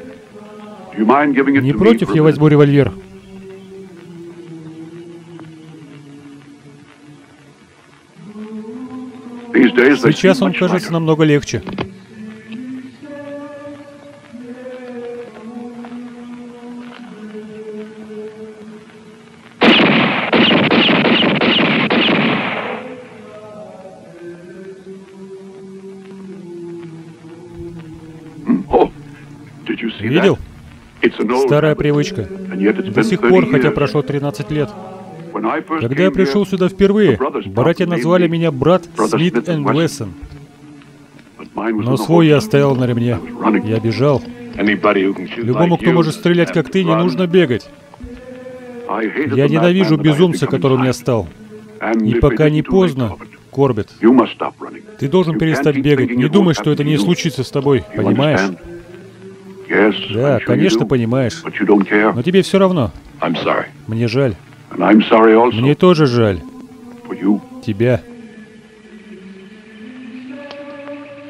Не против, я возьму револьвер? Сейчас он кажется намного легче. Видел? Старая привычка. До сих пор, хотя прошло тринадцать лет. Когда я пришел сюда впервые, братья назвали меня брат Смит энд Вессон. Но свой я оставил на ремне. Я бежал. Любому, кто может стрелять, как ты, не нужно бегать. Я ненавижу безумца, которым я стал. И пока не поздно, Корбетт, ты должен перестать бегать. Не думай, что это не случится с тобой. Понимаешь? Да, конечно, понимаешь. Но тебе все равно. Мне жаль. Мне тоже жаль. Тебя.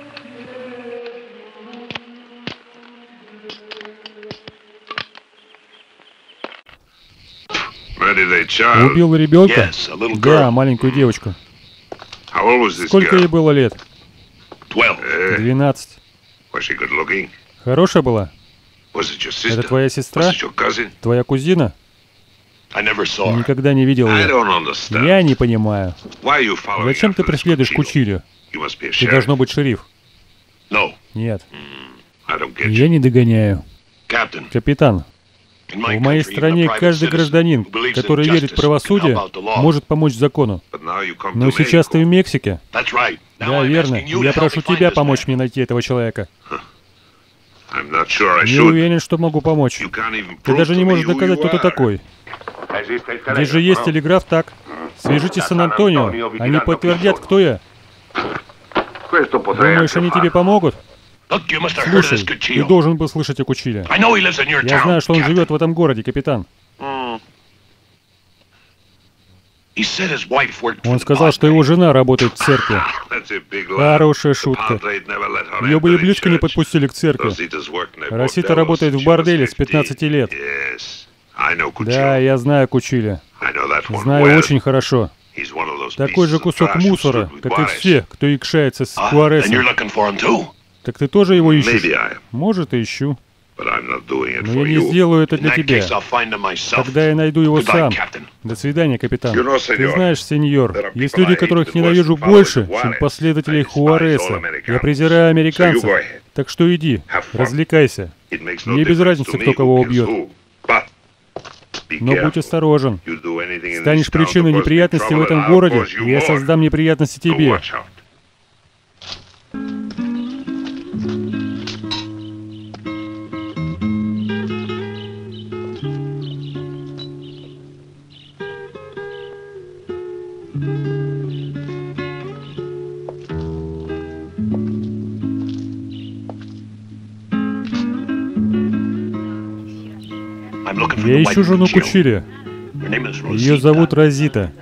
Убил ребенка? Да, маленькую девочку. Сколько ей было лет? Двенадцать. Хорошая была? Это твоя сестра? Твоя кузина? Никогда не видел ее. Я не понимаю. Зачем ты преследуешь Кучилю? Ты должно быть шериф. Нет. Я не догоняю. Капитан, в моей стране каждый гражданин, который верит в правосудие, может помочь закону. Но сейчас ты в Мексике. Да, верно. Я прошу тебя помочь мне найти этого человека. Не уверен, что могу помочь. Ты даже не можешь доказать, кто ты такой. Здесь же есть телеграф, так? Свяжитесь с Сан-Антонио. Они подтвердят, кто я. Думаешь, они тебе помогут? Слушай, ты должен был слышать о Кучиле. Я знаю, что он живет в этом городе, капитан. Он сказал, что его жена работает в церкви. Хорошая шутка. Ее бы и близко не подпустили к церкви. Росита работает в борделе с пятнадцати лет. Да, я знаю Кучиля. Знаю очень хорошо. Такой же кусок мусора, как и все, кто икшается с Хуаресом. Так ты тоже его ищешь? Может, и ищу. Но я не сделаю это для тебя. Тогда я найду его сам. До свидания, капитан. Ты знаешь, сеньор, есть люди, которых ненавижу больше, чем последователей Хуареса. Я презираю американцев. Так что иди, развлекайся. Мне без разницы, кто кого убьет. Но будь осторожен. Станешь причиной неприятностей в этом городе, и я создам неприятности тебе. Я ищу жену Кучили. Ее зовут Розита.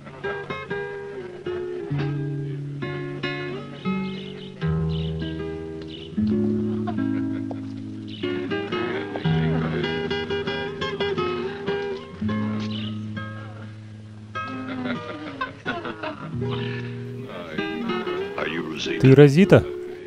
Ты Розита?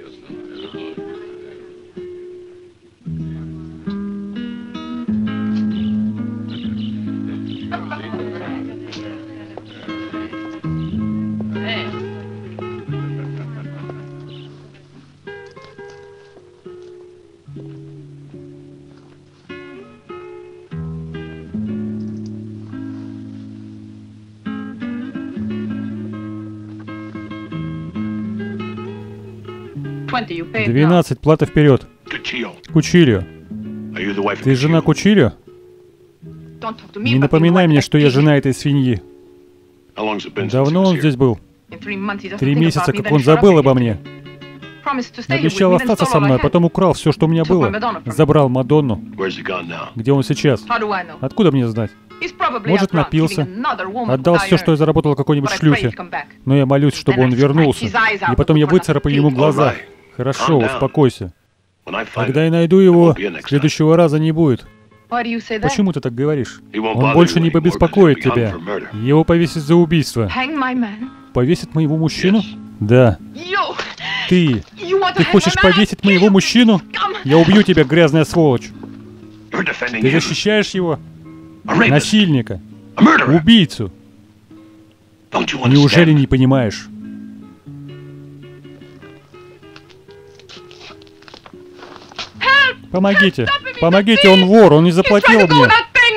Двенадцать, плата вперед. Кучилио. Ты жена Кучилио? Не напоминай мне, что я жена этой свиньи. Давно он здесь был? Три месяца, как он забыл обо мне. Обещал остаться со мной, потом украл все, что у меня было. Забрал Мадонну. Где он сейчас? Откуда мне знать? Может, напился, отдал все, что я заработал какой-нибудь шлюхе. Но я молюсь, чтобы он вернулся. И потом я выцарапаю ему глаза. Хорошо, успокойся. Когда я найду его, следующего раза не будет. Почему ты так говоришь? Он больше не побеспокоит тебя. Его повесят за убийство. Повесит моего мужчину? Да. Ты! Ты хочешь повесить моего мужчину? Я убью тебя, грязная сволочь. Ты защищаешь его? Насильника. Убийцу. Неужели не понимаешь? Помогите! Помогите, он вор, он не заплатил мне.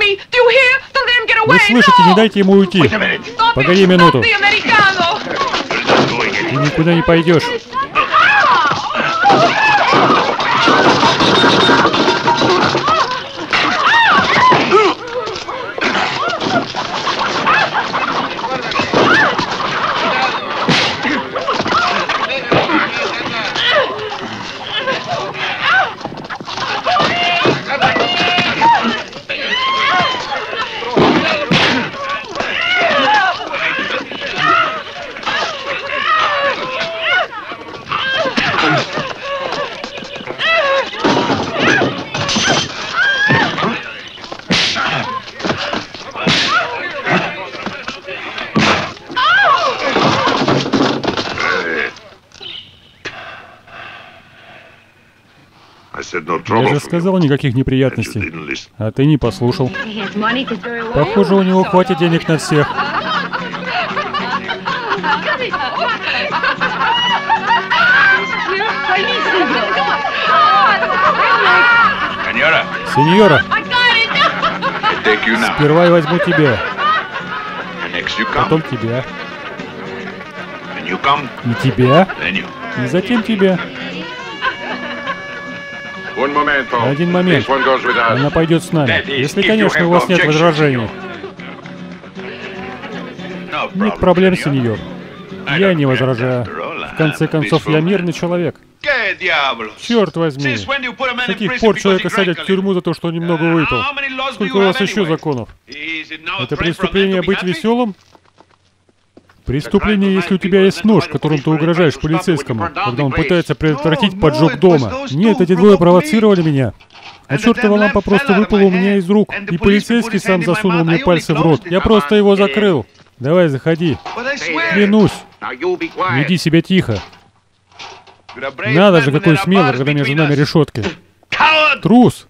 Вы слышите, не дайте ему уйти. Погоди минуту. Ты никуда не пойдешь. Я же сказал, никаких неприятностей. А ты не послушал. Похоже, у него хватит денег на всех. Сеньора, сперва я возьму тебя, потом тебя, и тебя, и затем тебя. Один момент. Она пойдет с нами. Если, конечно, у вас нет возражений. Нет проблем, сеньор. Я не возражаю. В конце концов, я мирный человек. Черт возьми. С каких пор человека садят в тюрьму за то, что он немного выпил? Сколько у вас еще законов? Это преступление быть веселым? Преступление, если у тебя есть нож, которым ты угрожаешь полицейскому, когда он пытается предотвратить поджог дома. Нет, эти двое провоцировали меня. А чертова лампа просто выпала у меня из рук, и полицейский сам засунул мне пальцы в рот. Я просто его закрыл. Давай, заходи. Клянусь. Веди себя тихо. Надо же, какой смелый, когда между нами решетки. Трус!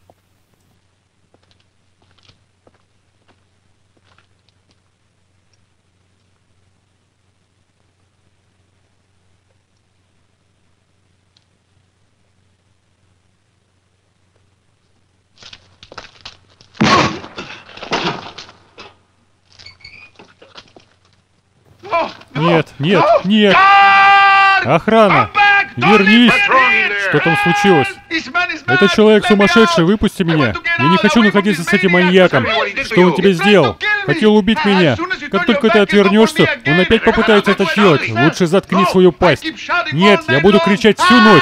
Нет, нет, нет! Охрана! Вернись! Что там случилось? Этот человек сумасшедший, выпусти меня! Я не хочу находиться с этим маньяком! Что он тебе сделал? Хотел убить меня! Как только ты отвернешься, он опять попытается это сделать! Лучше заткни свою пасть! Нет, я буду кричать всю ночь!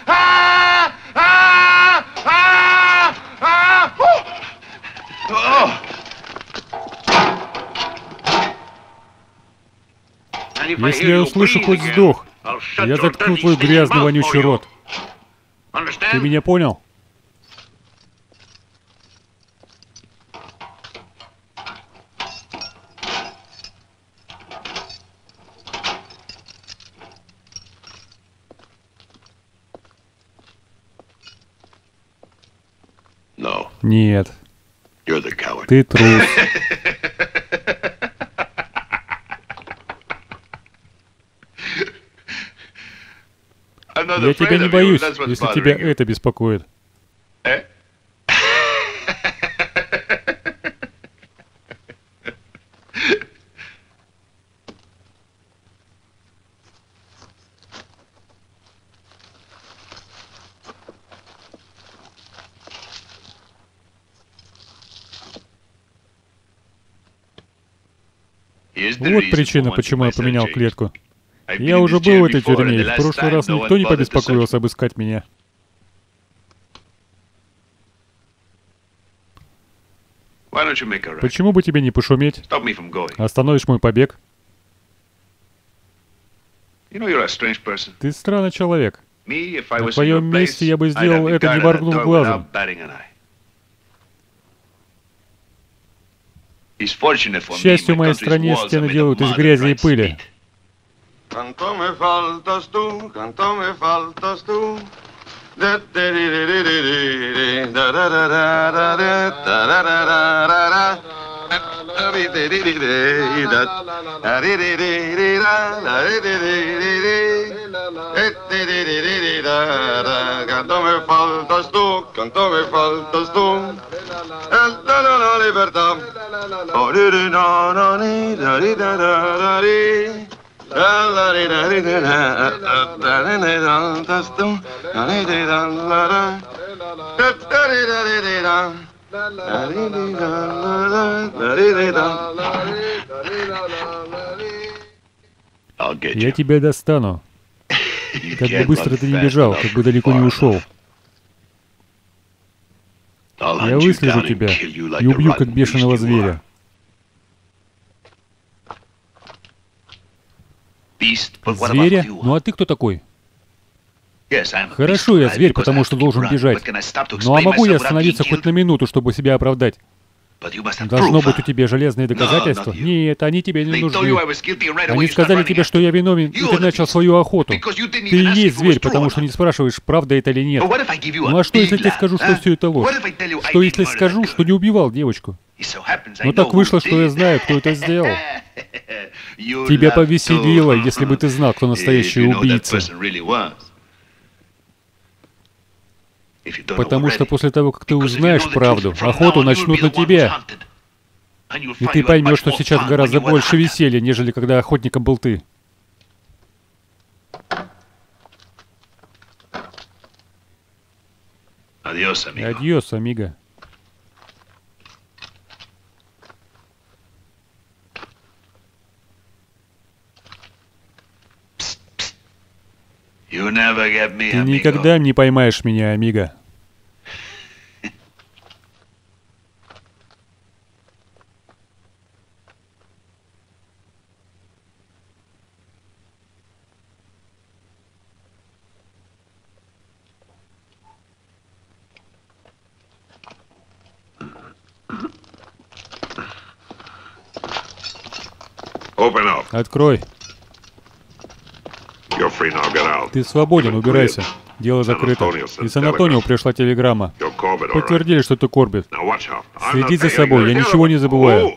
Если я услышу хоть вздох, я заткну твой грязный вонючий рот. Ты меня понял? Нет. Ты трус. Я тебя не боюсь, если тебя это беспокоит. Вот причина, почему я поменял клетку. Я уже был в этой тюрьме, и в прошлый раз никто не побеспокоился обыскать меня. Почему бы тебе не пошуметь? Остановишь мой побег? Ты странный человек. На твоем месте я бы сделал это, не моргнув глазом. К счастью, в моей стране стены делают из грязи и пыли.
Canto me faltas tú, canto me faltas tú. Canto me faltas tú, canto me faltas tú. El de la libertad.
Я тебя достану. Как бы быстро ты не бежал, как бы далеко не ушел. Я выслежу тебя и убью, как бешеного зверя. Зверя? Ну а ты кто такой? Хорошо, я зверь, потому что должен бежать. Ну а могу я остановиться хоть на минуту, чтобы себя оправдать? Должно быть у тебя железные доказательства? Нет, они тебе не нужны. Они сказали тебе, что я виновен, и ты начал свою охоту. Ты и есть зверь, потому что не спрашиваешь, правда это или нет. Ну а что, если я скажу, что все это ложь? Что, если скажу, что не убивал девочку? Ну так вышло, что я знаю, кто это сделал. Тебя повеселило, если бы ты знал, кто настоящий убийца. Потому что после того, как ты узнаешь правду, охоту начнут на тебя. И ты поймешь, что сейчас гораздо больше веселья, нежели когда охотником был ты. Адьос, амиго. Ты никогда не поймаешь меня, амиго. Открой. Ты свободен, убирайся. Дело закрыто. Из Сан-Антонио пришла телеграмма. Подтвердили, что ты Корбет. Следи за собой, я ничего не забываю.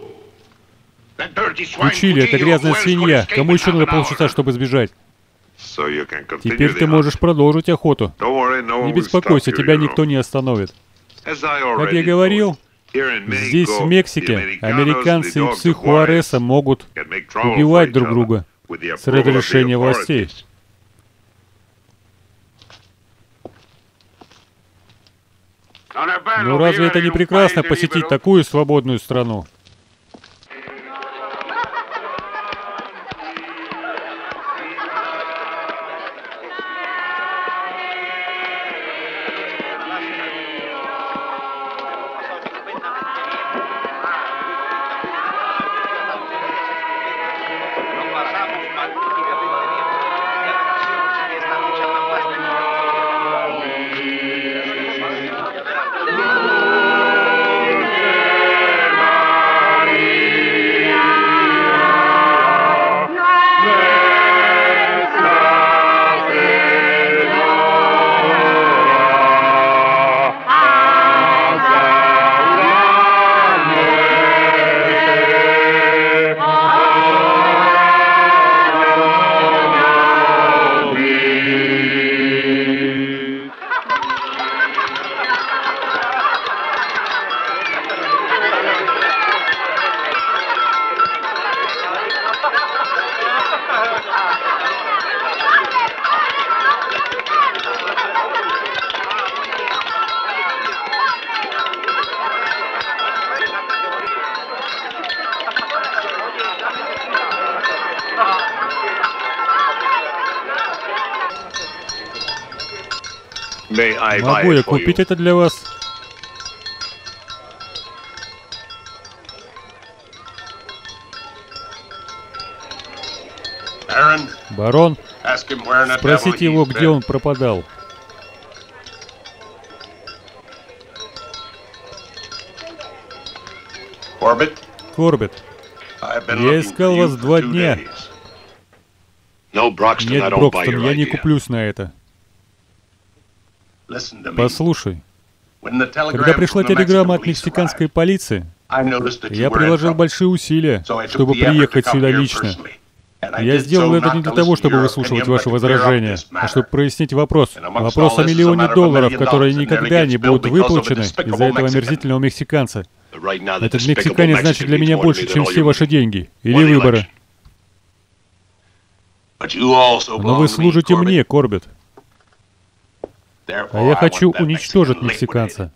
Учили, это грязная свинья. Кому еще надо полчаса, чтобы сбежать? Теперь ты можешь продолжить охоту. Не беспокойся, тебя никто не остановит. Как я говорил, здесь, в Мексике, американцы и псы Хуареса могут убивать друг друга с разрешения властей. Ну разве это не прекрасно посетить такую свободную страну? Могу я купить это для вас? Барон, спросите его, где он пропадал. Корбет, я искал вас два дня. Нет, Брокстон, я не куплюсь на это. Послушай, когда пришла телеграмма от мексиканской полиции, я приложил большие усилия, чтобы приехать сюда лично. Я сделал это не для того, чтобы выслушивать ваши возражения, а чтобы прояснить вопрос. Вопрос о миллионе долларов, которые никогда не будут выплачены из-за этого омерзительного мексиканца. Этот мексиканец значит для меня больше, чем все ваши деньги или выборы. Но вы служите мне, Корбет. А я хочу уничтожить мексиканца.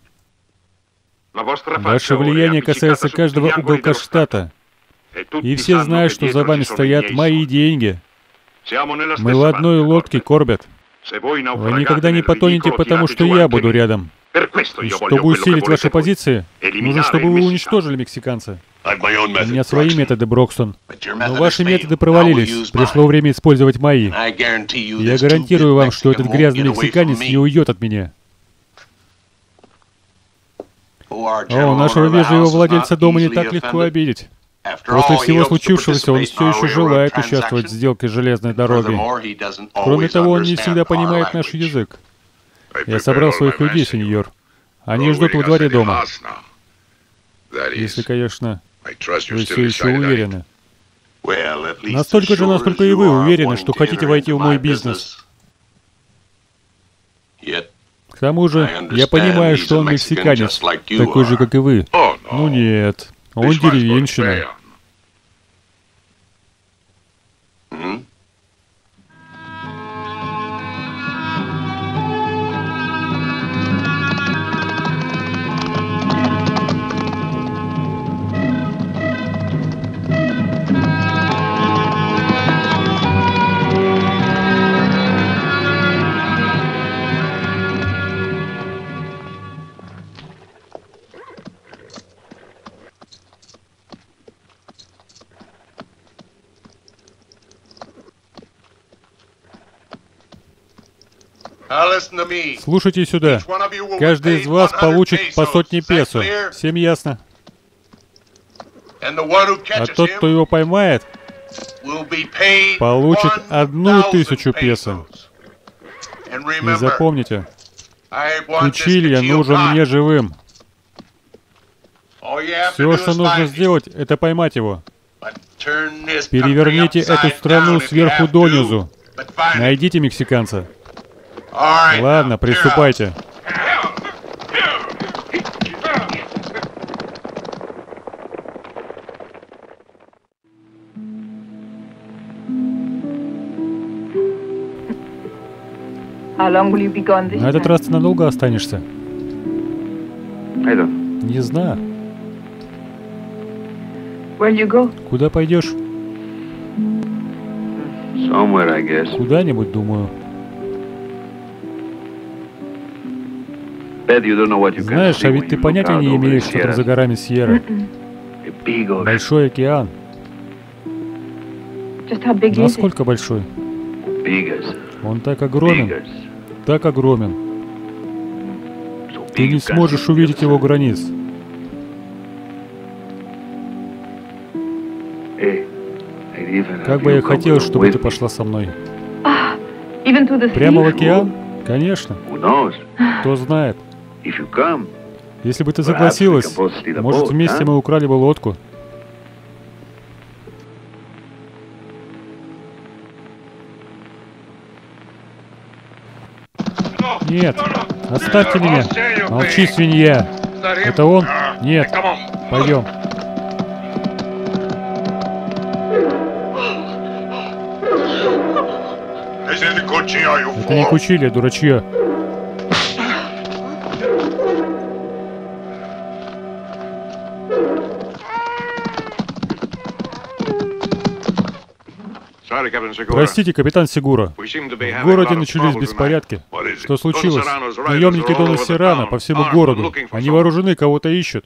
Ваше влияние касается каждого уголка штата. И все знают, что за вами стоят мои деньги. Мы в одной лодке, Корбет. Вы никогда не потонете, потому что я буду рядом. И чтобы усилить ваши позиции, нужно, чтобы вы уничтожили мексиканца. У меня свои методы, Брокстон. Но ваши методы провалились. Пришло время использовать мои. Я гарантирую вам, что этот грязный мексиканец не уйдет от меня. О, нашего вежливого владельца дома не так легко обидеть. После всего случившегося он все еще желает участвовать в сделке с железной дорогой. Кроме того, он не всегда понимает наш язык. Я собрал своих людей, сеньор. Они ждут во дворе дома. Если, конечно, вы все еще уверены. Настолько же, насколько и вы уверены, что хотите войти в мой бизнес. К тому же, я понимаю, что он мексиканец, такой же, как и вы. Ну нет, он деревенщина. Слушайте сюда. Каждый из вас получит по сотне песо. Всем ясно? А тот, кто его поймает, получит одну тысячу песо. И запомните, Кучилья нужен мне живым. Все, что нужно сделать, это поймать его. Переверните эту страну сверху донизу. Найдите мексиканца. Ладно, приступайте. На этот раз ты надолго останешься? Не знаю. Куда пойдешь? Куда-нибудь, думаю. Знаешь, а ведь ты понятия не имеешь, что там за горами Сьерра. Большой океан. Насколько большой? Он так огромен. Так огромен. Ты не сможешь увидеть его границ. Как бы я хотел, чтобы ты пошла со мной. Прямо в океан? Конечно. Кто знает. Если бы ты согласилась, может, вместе мы украли бы лодку. Нет, оставьте меня. Молчи, свинья. Это он? Нет. Пойдем. Это не Кучилья, дурачье. Простите, капитан Сегура. В городе начались беспорядки. Что случилось? Наемники Дона Серрано по всему городу. Они вооружены, кого-то ищут.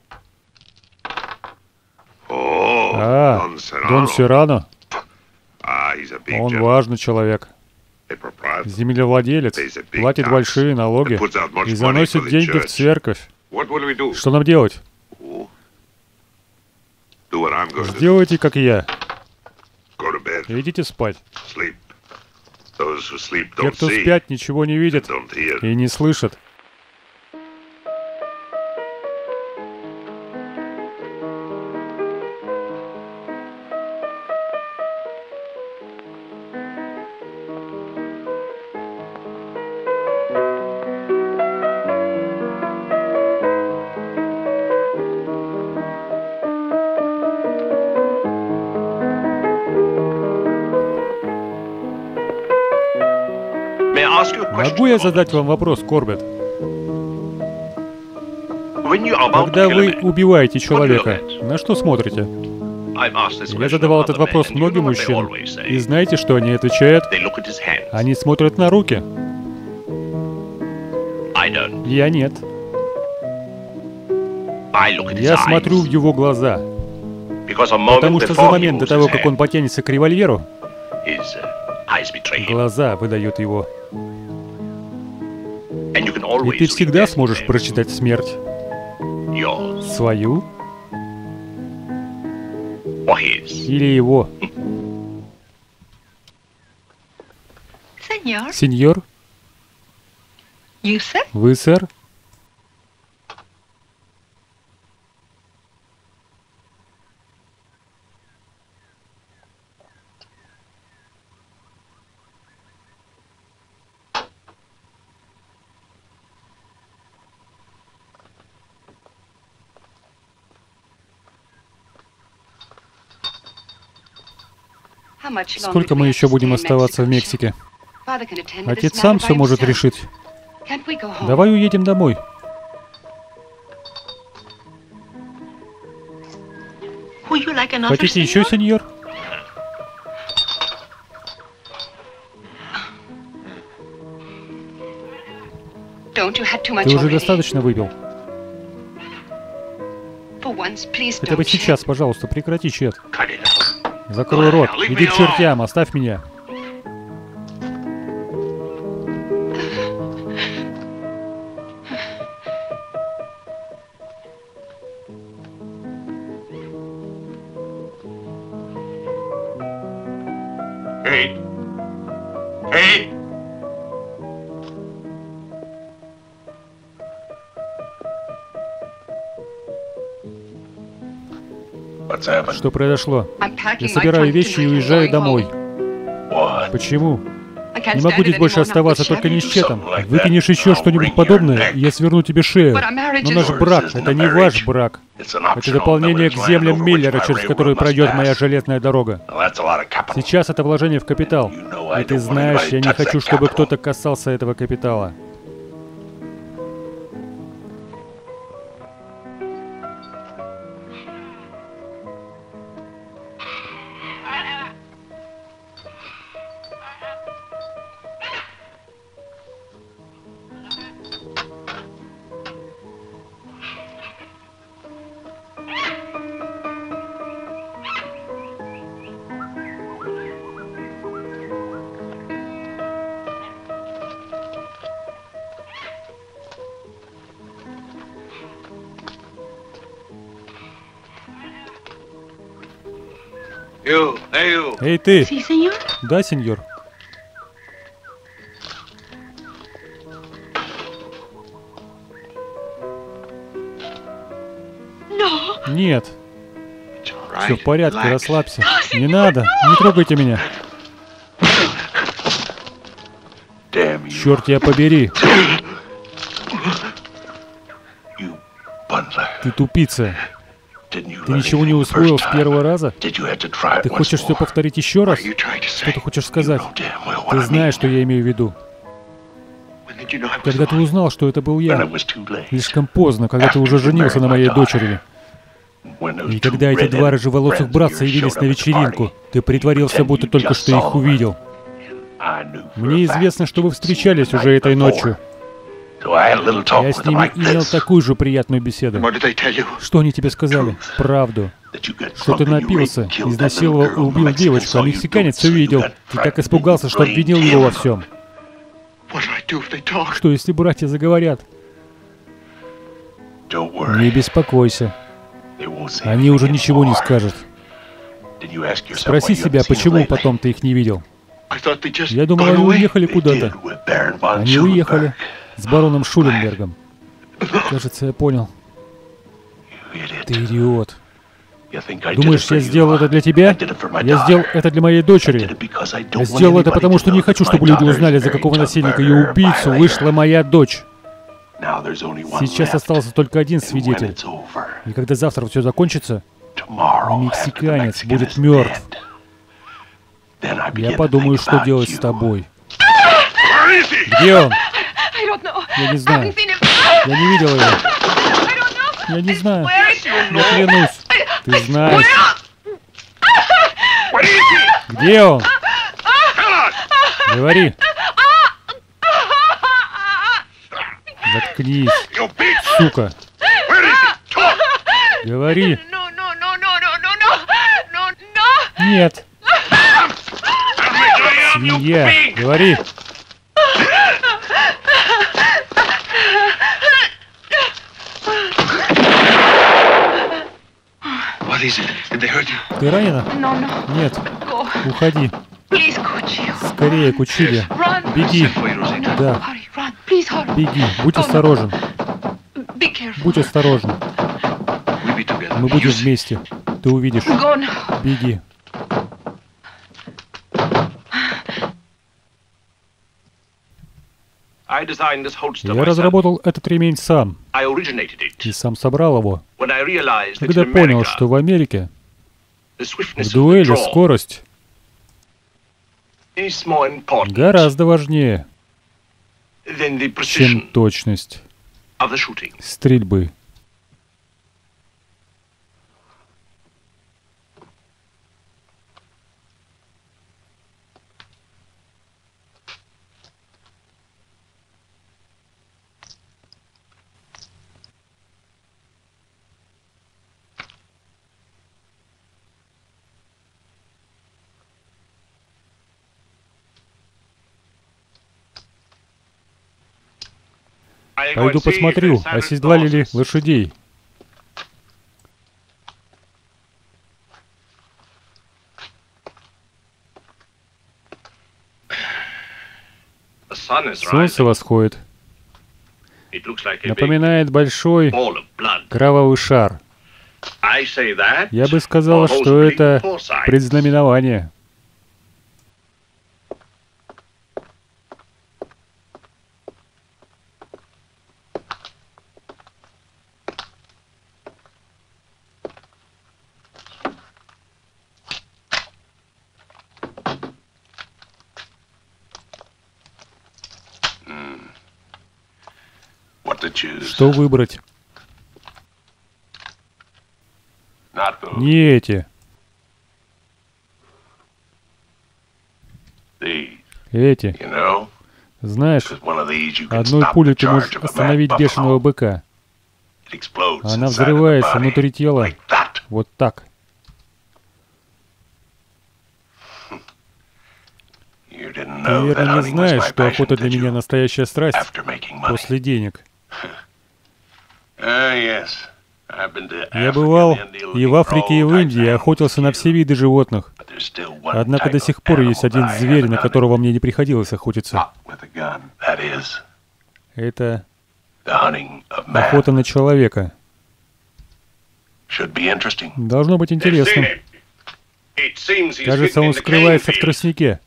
А, Дон Серрано. Он важный человек. Землевладелец, платит большие налоги и заносит деньги в церковь. Что нам делать? Сделайте, как я. Идите спать. Те, кто спят, ничего не видят и не слышат. Могу я задать вам вопрос, Корбет? Когда вы убиваете человека, на что смотрите? Я задавал этот вопрос многим мужчинам. И знаете, что они отвечают? Они смотрят на руки. Я нет. Я смотрю в его глаза. Потому что за момент до того, как он потянется к револьверу, глаза выдают его. И ты всегда сможешь прочитать смерть.
Yours.
Свою?
Or his.
Или его?
Señor,
Сеньор?
you, sir?
Вы, сэр? Сколько мы еще будем оставаться в Мексике? Отец сам все может решить. Давай уедем домой. Хотите еще, сеньор? Ты уже достаточно выпил. Хотя бы сейчас, пожалуйста, прекрати, Чет.
Cut it out.
Закрой рот. Иди к чертям, оставь меня.
Hey. Hey. What's happened?
Что произошло? Я собираю вещи и уезжаю домой.
What?
Почему? Не могу здесь больше оставаться, только не с Четом. Выкинешь еще что-нибудь подобное, и я сверну тебе шею. Но наш брак — это не ваш брак. Это дополнение к землям Миллера, через которые пройдет моя железная дорога. Сейчас это вложение в капитал. И ты знаешь, я не хочу, чтобы кто-то касался этого капитала.
You. Hey, you.
Эй, ты!
Sí, señor.
Да, сеньор?
No.
Нет.
It's all
Все в
right.
порядке,
Relax.
расслабься. Не надо, не трогайте меня.
Damn you.
Черт тебя побери.
You bundler.
Ты тупица.
Didn't you
Ты
learn
ничего не
anything the
усвоил
first
с
time?
первого раза?
Did you have to try it
Ты
once
хочешь все
more?
повторить еще раз?
What are you trying to say?
Что ты хочешь сказать?
You know damn well what
Ты
I
знаешь,
mean.
что я имею в виду.
When did you know I was
Когда ты
lying?
узнал, что это был
When
я?
it was too late.
Слишком поздно, когда ты уже женился на моей дочери.
When those
И
two
когда эти два
redheaded
рыжеволосых
friends of
братца
yours
явились
showed
на
up at the
вечеринку,
party,
ты притворился, будто только что их увидел.
I knew for
Мне
a fact
известно, что вы
you'd seen
встречались
the
уже
night
этой
before.
ночью.
So I had a little talk
Я
with
с
them
ними
like
имел
this.
такую же приятную беседу.
What did they tell you?
Что они тебе сказали? Правду.
That you got
Что ты
drunk and you
напился,
raped, killed that little
изнасиловал и
girl. The
убил
Mexican
девочку, а
saw you do it,
мексиканец все
so you
видел.
got
Ты так
frightened
испугался,
and
что
blamed
обвинил его во
him.
всем.
What do I do if they talk?
Что, если братья заговорят?
Don't worry.
Не беспокойся.
They won't say
Они уже
anything
ничего не
anymore.
скажут.
Did you ask yourself why
Спроси
you
себя,
haven't seen them
почему
lately?
потом ты их не видел.
I thought they just
Я думал,
gone
они
away.
уехали
They
куда-то.
did with Baron von
Они уехали
Schulenberg.
с бароном Шуленбергом. Кажется, я понял.
You idiot.
Ты идиот.
You think I did
Думаешь,
it for
я
you?
сделал это для тебя?
I did it for my
Я сделал
daughter.
это для моей
I did
дочери.
it because I don't
Я
want
сделал это
anybody
потому,
to
что
know
не
that
хочу,
my
чтобы люди
daughter is
узнали, за
married
какого
to a
насильника и
murderer,
убийцу
violator.
вышла моя дочь.
Now there's only one
Сейчас
left.
остался только один
And when
свидетель.
it's over,
И когда завтра все закончится,
tomorrow,
и
after the
мексиканец
Mexican
будет
is
мертв,
dead, then I begin
я
to
подумаю,
think
что
about
делать
you.
с тобой.
Where is he?
Где он?
I don't know.
Я не знаю.
Haven't seen him.
Я не видел его.
I don't know.
Я не знаю.
Where is he?
Я клянусь. Ты знаешь.
Where is he?
Где он?
Tell us!
Говори. Заткнись,
You bitch!
сука.
Where is he? Talk!
Говори.
No, no, no, no, no, no, no, no, no.
Нет.
Tell me who I am, you
Свинья.
pig!
Говори. Ты ранена?
No, no.
Нет.
Go.
Уходи.
Please, Cuchillo.
Скорее, Кучилья.
Run.
Беги. Да.
Hurry, run. Please hurry.
Беги. Будь
Go now.
осторожен.
Be careful.
Будь осторожен. Мы будем вместе. Ты увидишь.
Go now.
Беги. Я разработал этот ремень сам. И сам собрал его. Когда понял, что в Америке в дуэли скорость гораздо важнее, чем точность стрельбы. Пойду посмотрю, оседлали ли лошадей. Солнце восходит. Напоминает большой кровавый шар. Я бы сказал, что это предзнаменование. Что выбрать? Не эти. Эти. Знаешь, одной пулей ты можешь остановить бешеного быка. Она взрывается внутри тела. Вот так. Ты, наверное, не знаешь, что охота для меня настоящая страсть после денег. Я бывал и в Африке, и в Индии, и охотился на все виды животных. Однако до сих пор есть один зверь, на которого мне не приходилось охотиться. Это охота на человека. Должно быть интересным. Кажется, он скрывается в тростнике.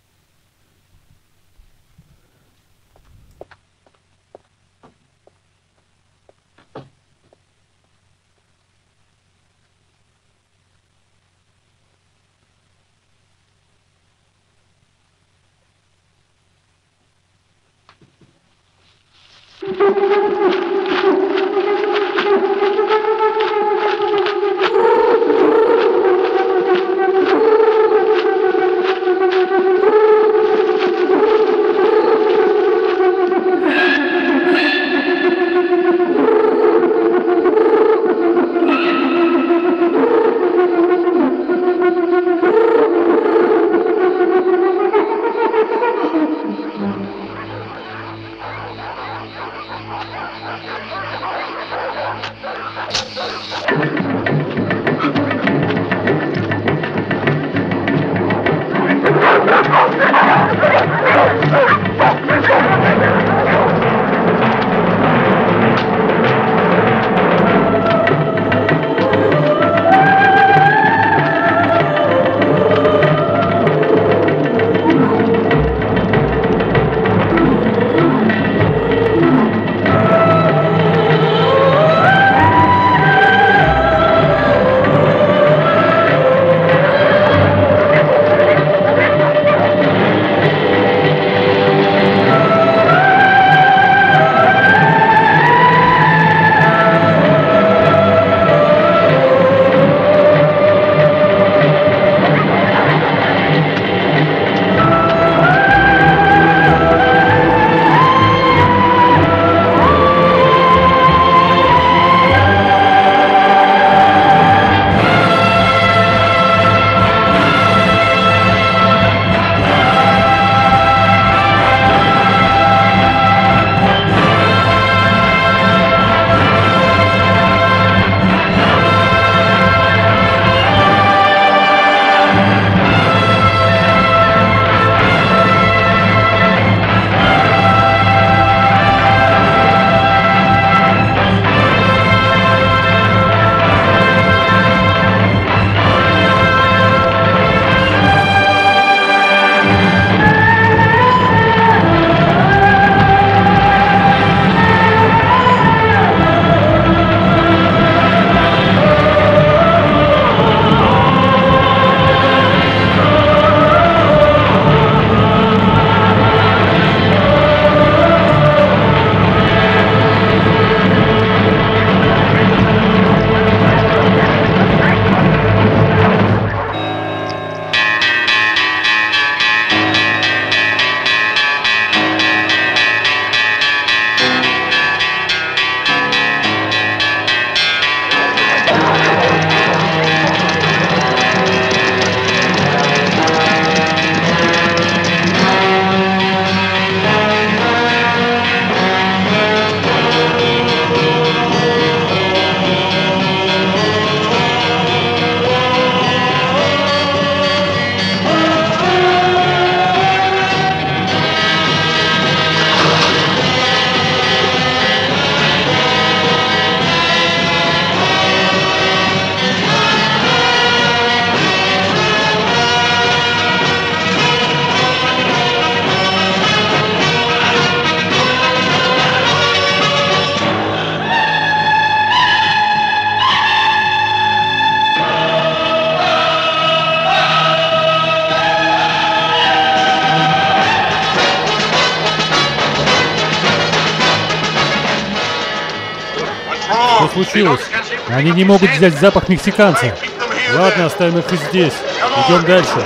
случилось? Они не могут взять запах мексиканца. Ладно, оставим их и здесь. Идем дальше.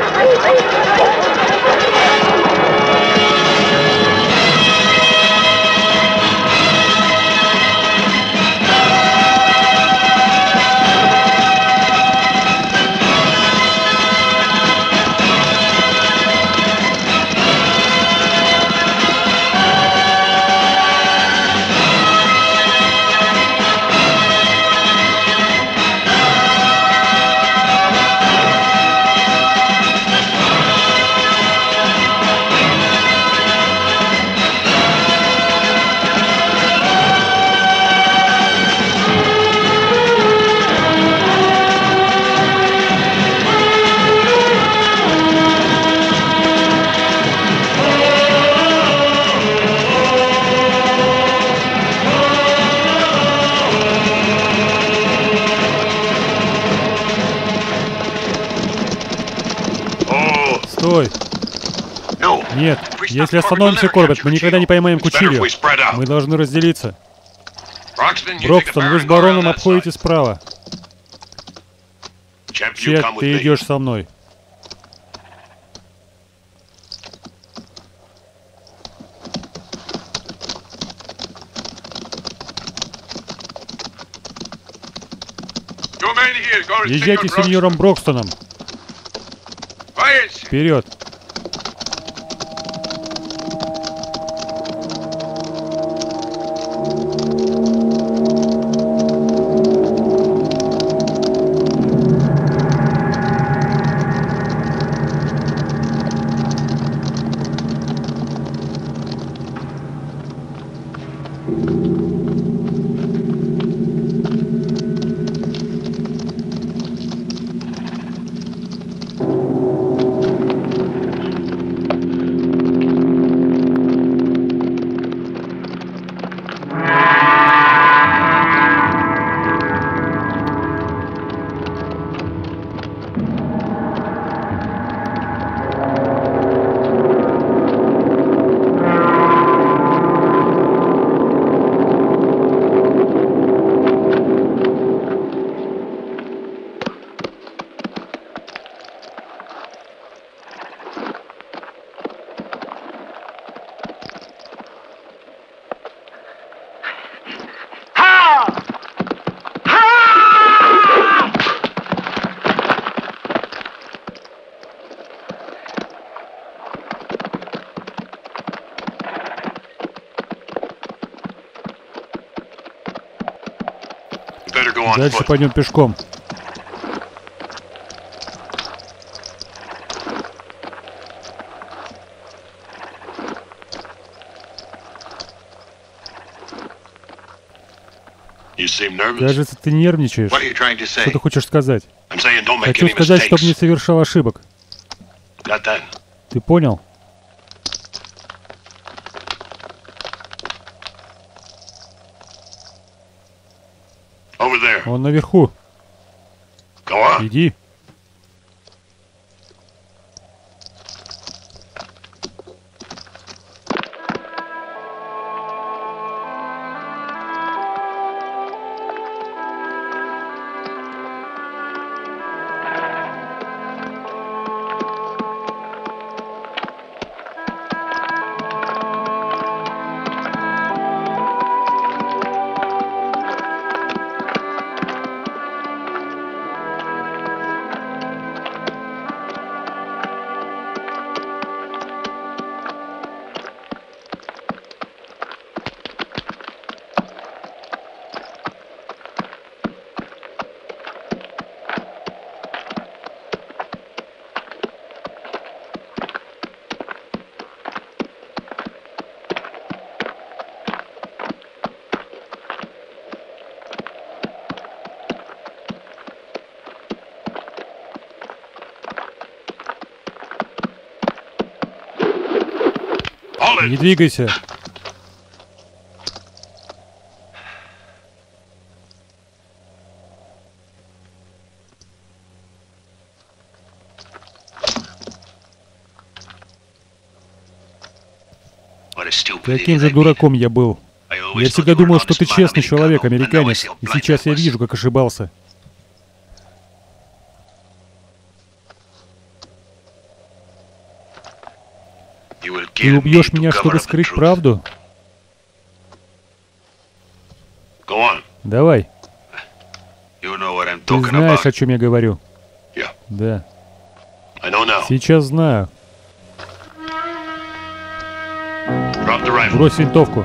Стой! Нет, если остановимся, Корбет, мы никогда не поймаем Кучилью. Мы должны разделиться. Брокстон, вы с бароном обходите справа. Чет, ты идешь со мной. Езжайте с сеньором Брокстоном. Вперед! Дальше пойдем пешком. Кажется, ты нервничаешь. Что ты хочешь сказать? Хочу сказать, чтобы не совершал ошибок. Ты понял? Он наверху. Иди. Не двигайся. Каким же дураком я был. Я всегда думал, что ты честный человек, американец, и сейчас я вижу, как ошибался. Ты убьешь меня, чтобы скрыть правду? Давай. Ты знаешь, о чем я говорю? Да. Сейчас знаю. Брось винтовку.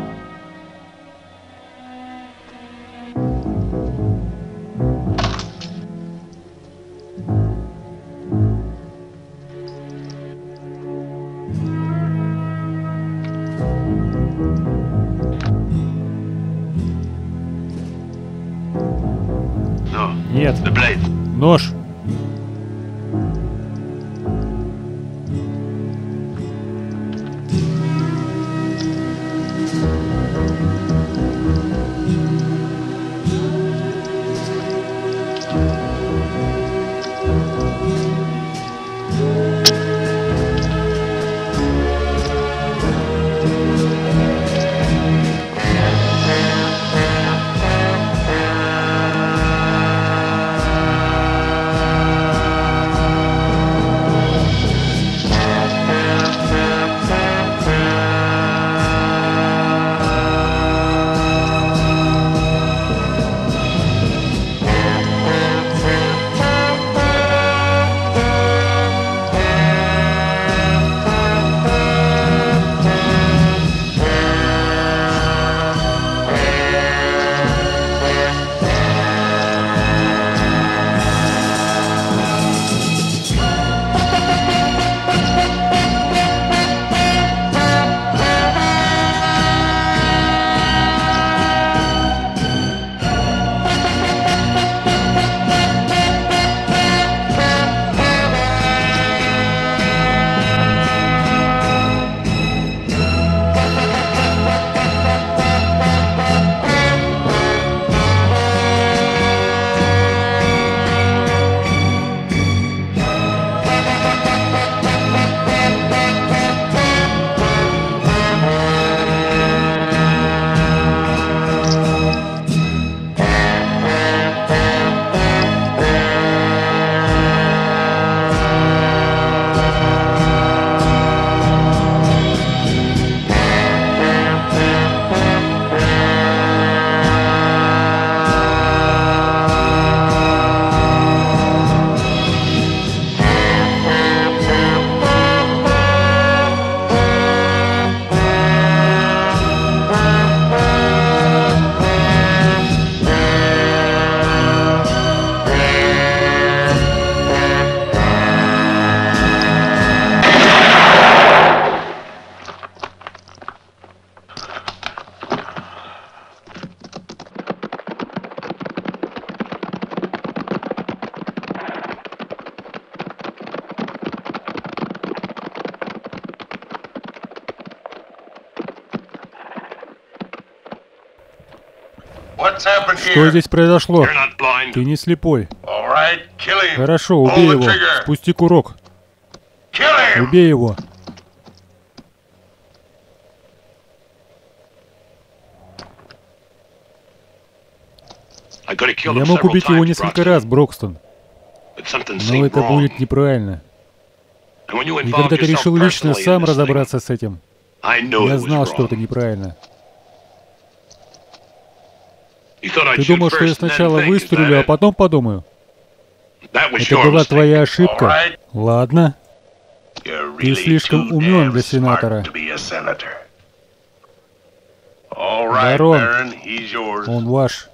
Нет. Нож. Что здесь произошло? Ты не слепой. Хорошо, убей его. Спусти курок. Убей его. Я мог убить его несколько раз, Брокстон. Но это будет неправильно. И когда ты решил лично сам разобраться с этим, я знал, что это неправильно. Ты думал, что я сначала выстрелю, а потом подумаю? Это была твоя ошибка. Ладно. Ты слишком умен для сенатора. Барон, он ваш.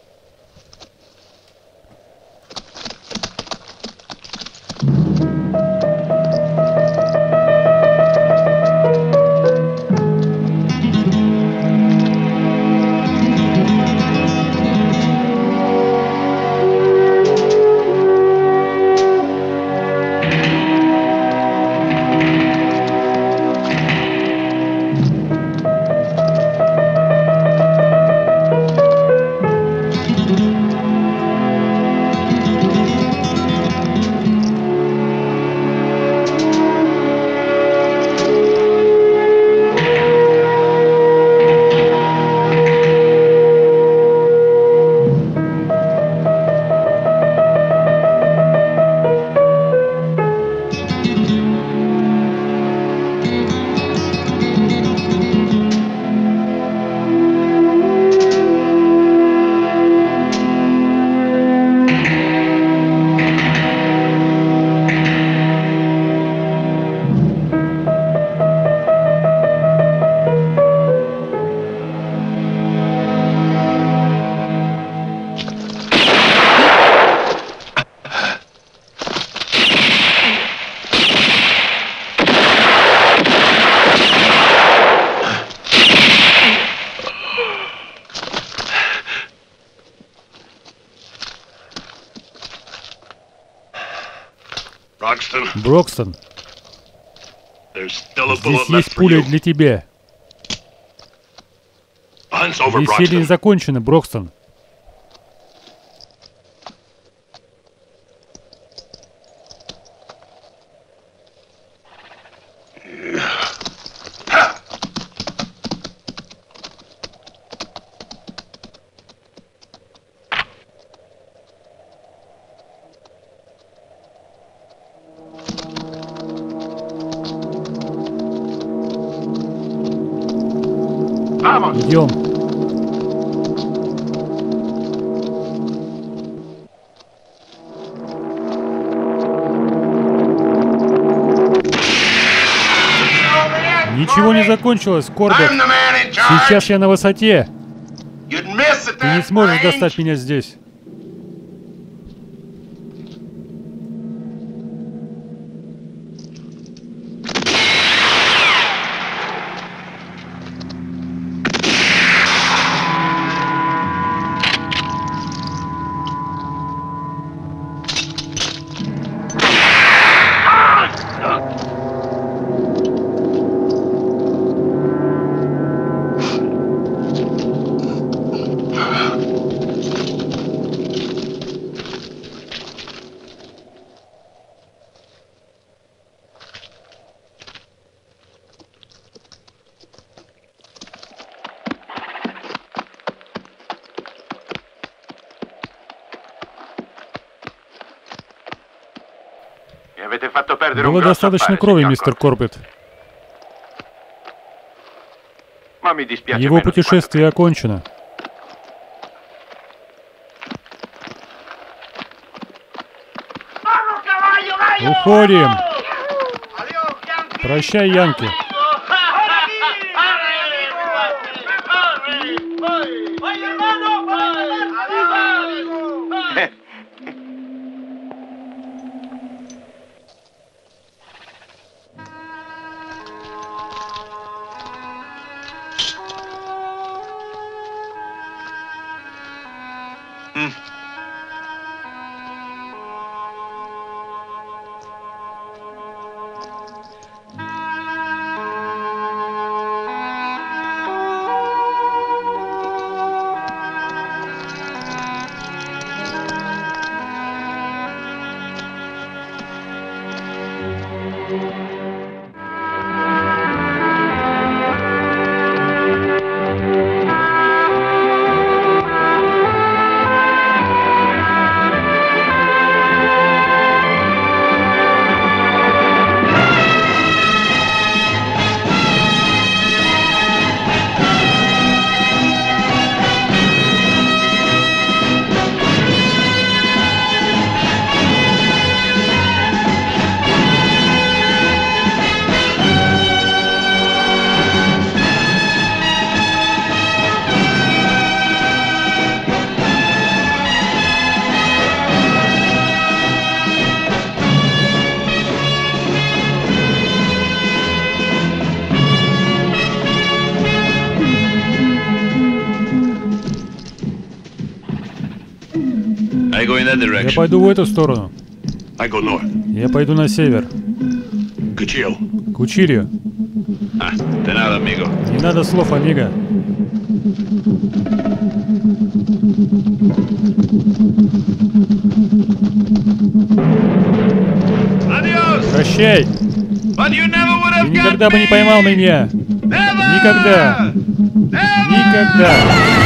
Broxton.
Брокстон,
There's still a
здесь
bullet left
есть
for
пуля
you.
для тебя.
Hunt's over,
Веселье не
Broxton.
закончено, Брокстон. Идем. Ничего не закончилось, Корбет.
I'm the man in charge.
Сейчас я на высоте.
You'd miss at
Ты не
that
сможешь
range.
достать меня здесь.
Avete fatto perdere un
Было
grosso
достаточно
affare,
крови,
signor
мистер
Corbett.
Корбет.
Ma mi dispiace
Его
meno di
путешествие окончено. Уходим. Прощай, Янки.
I go in that
Я
direction.
пойду в эту сторону.
I go north.
Я пойду на север.
Cuchillo.
К Учирию.
Ah, de nada, amigo.
Не надо слов, амиго.
Adios.
Прощай.
But you never would
Ты
have got
никогда бы не
me.
поймал меня.
Never.
Никогда.
Never.
Никогда.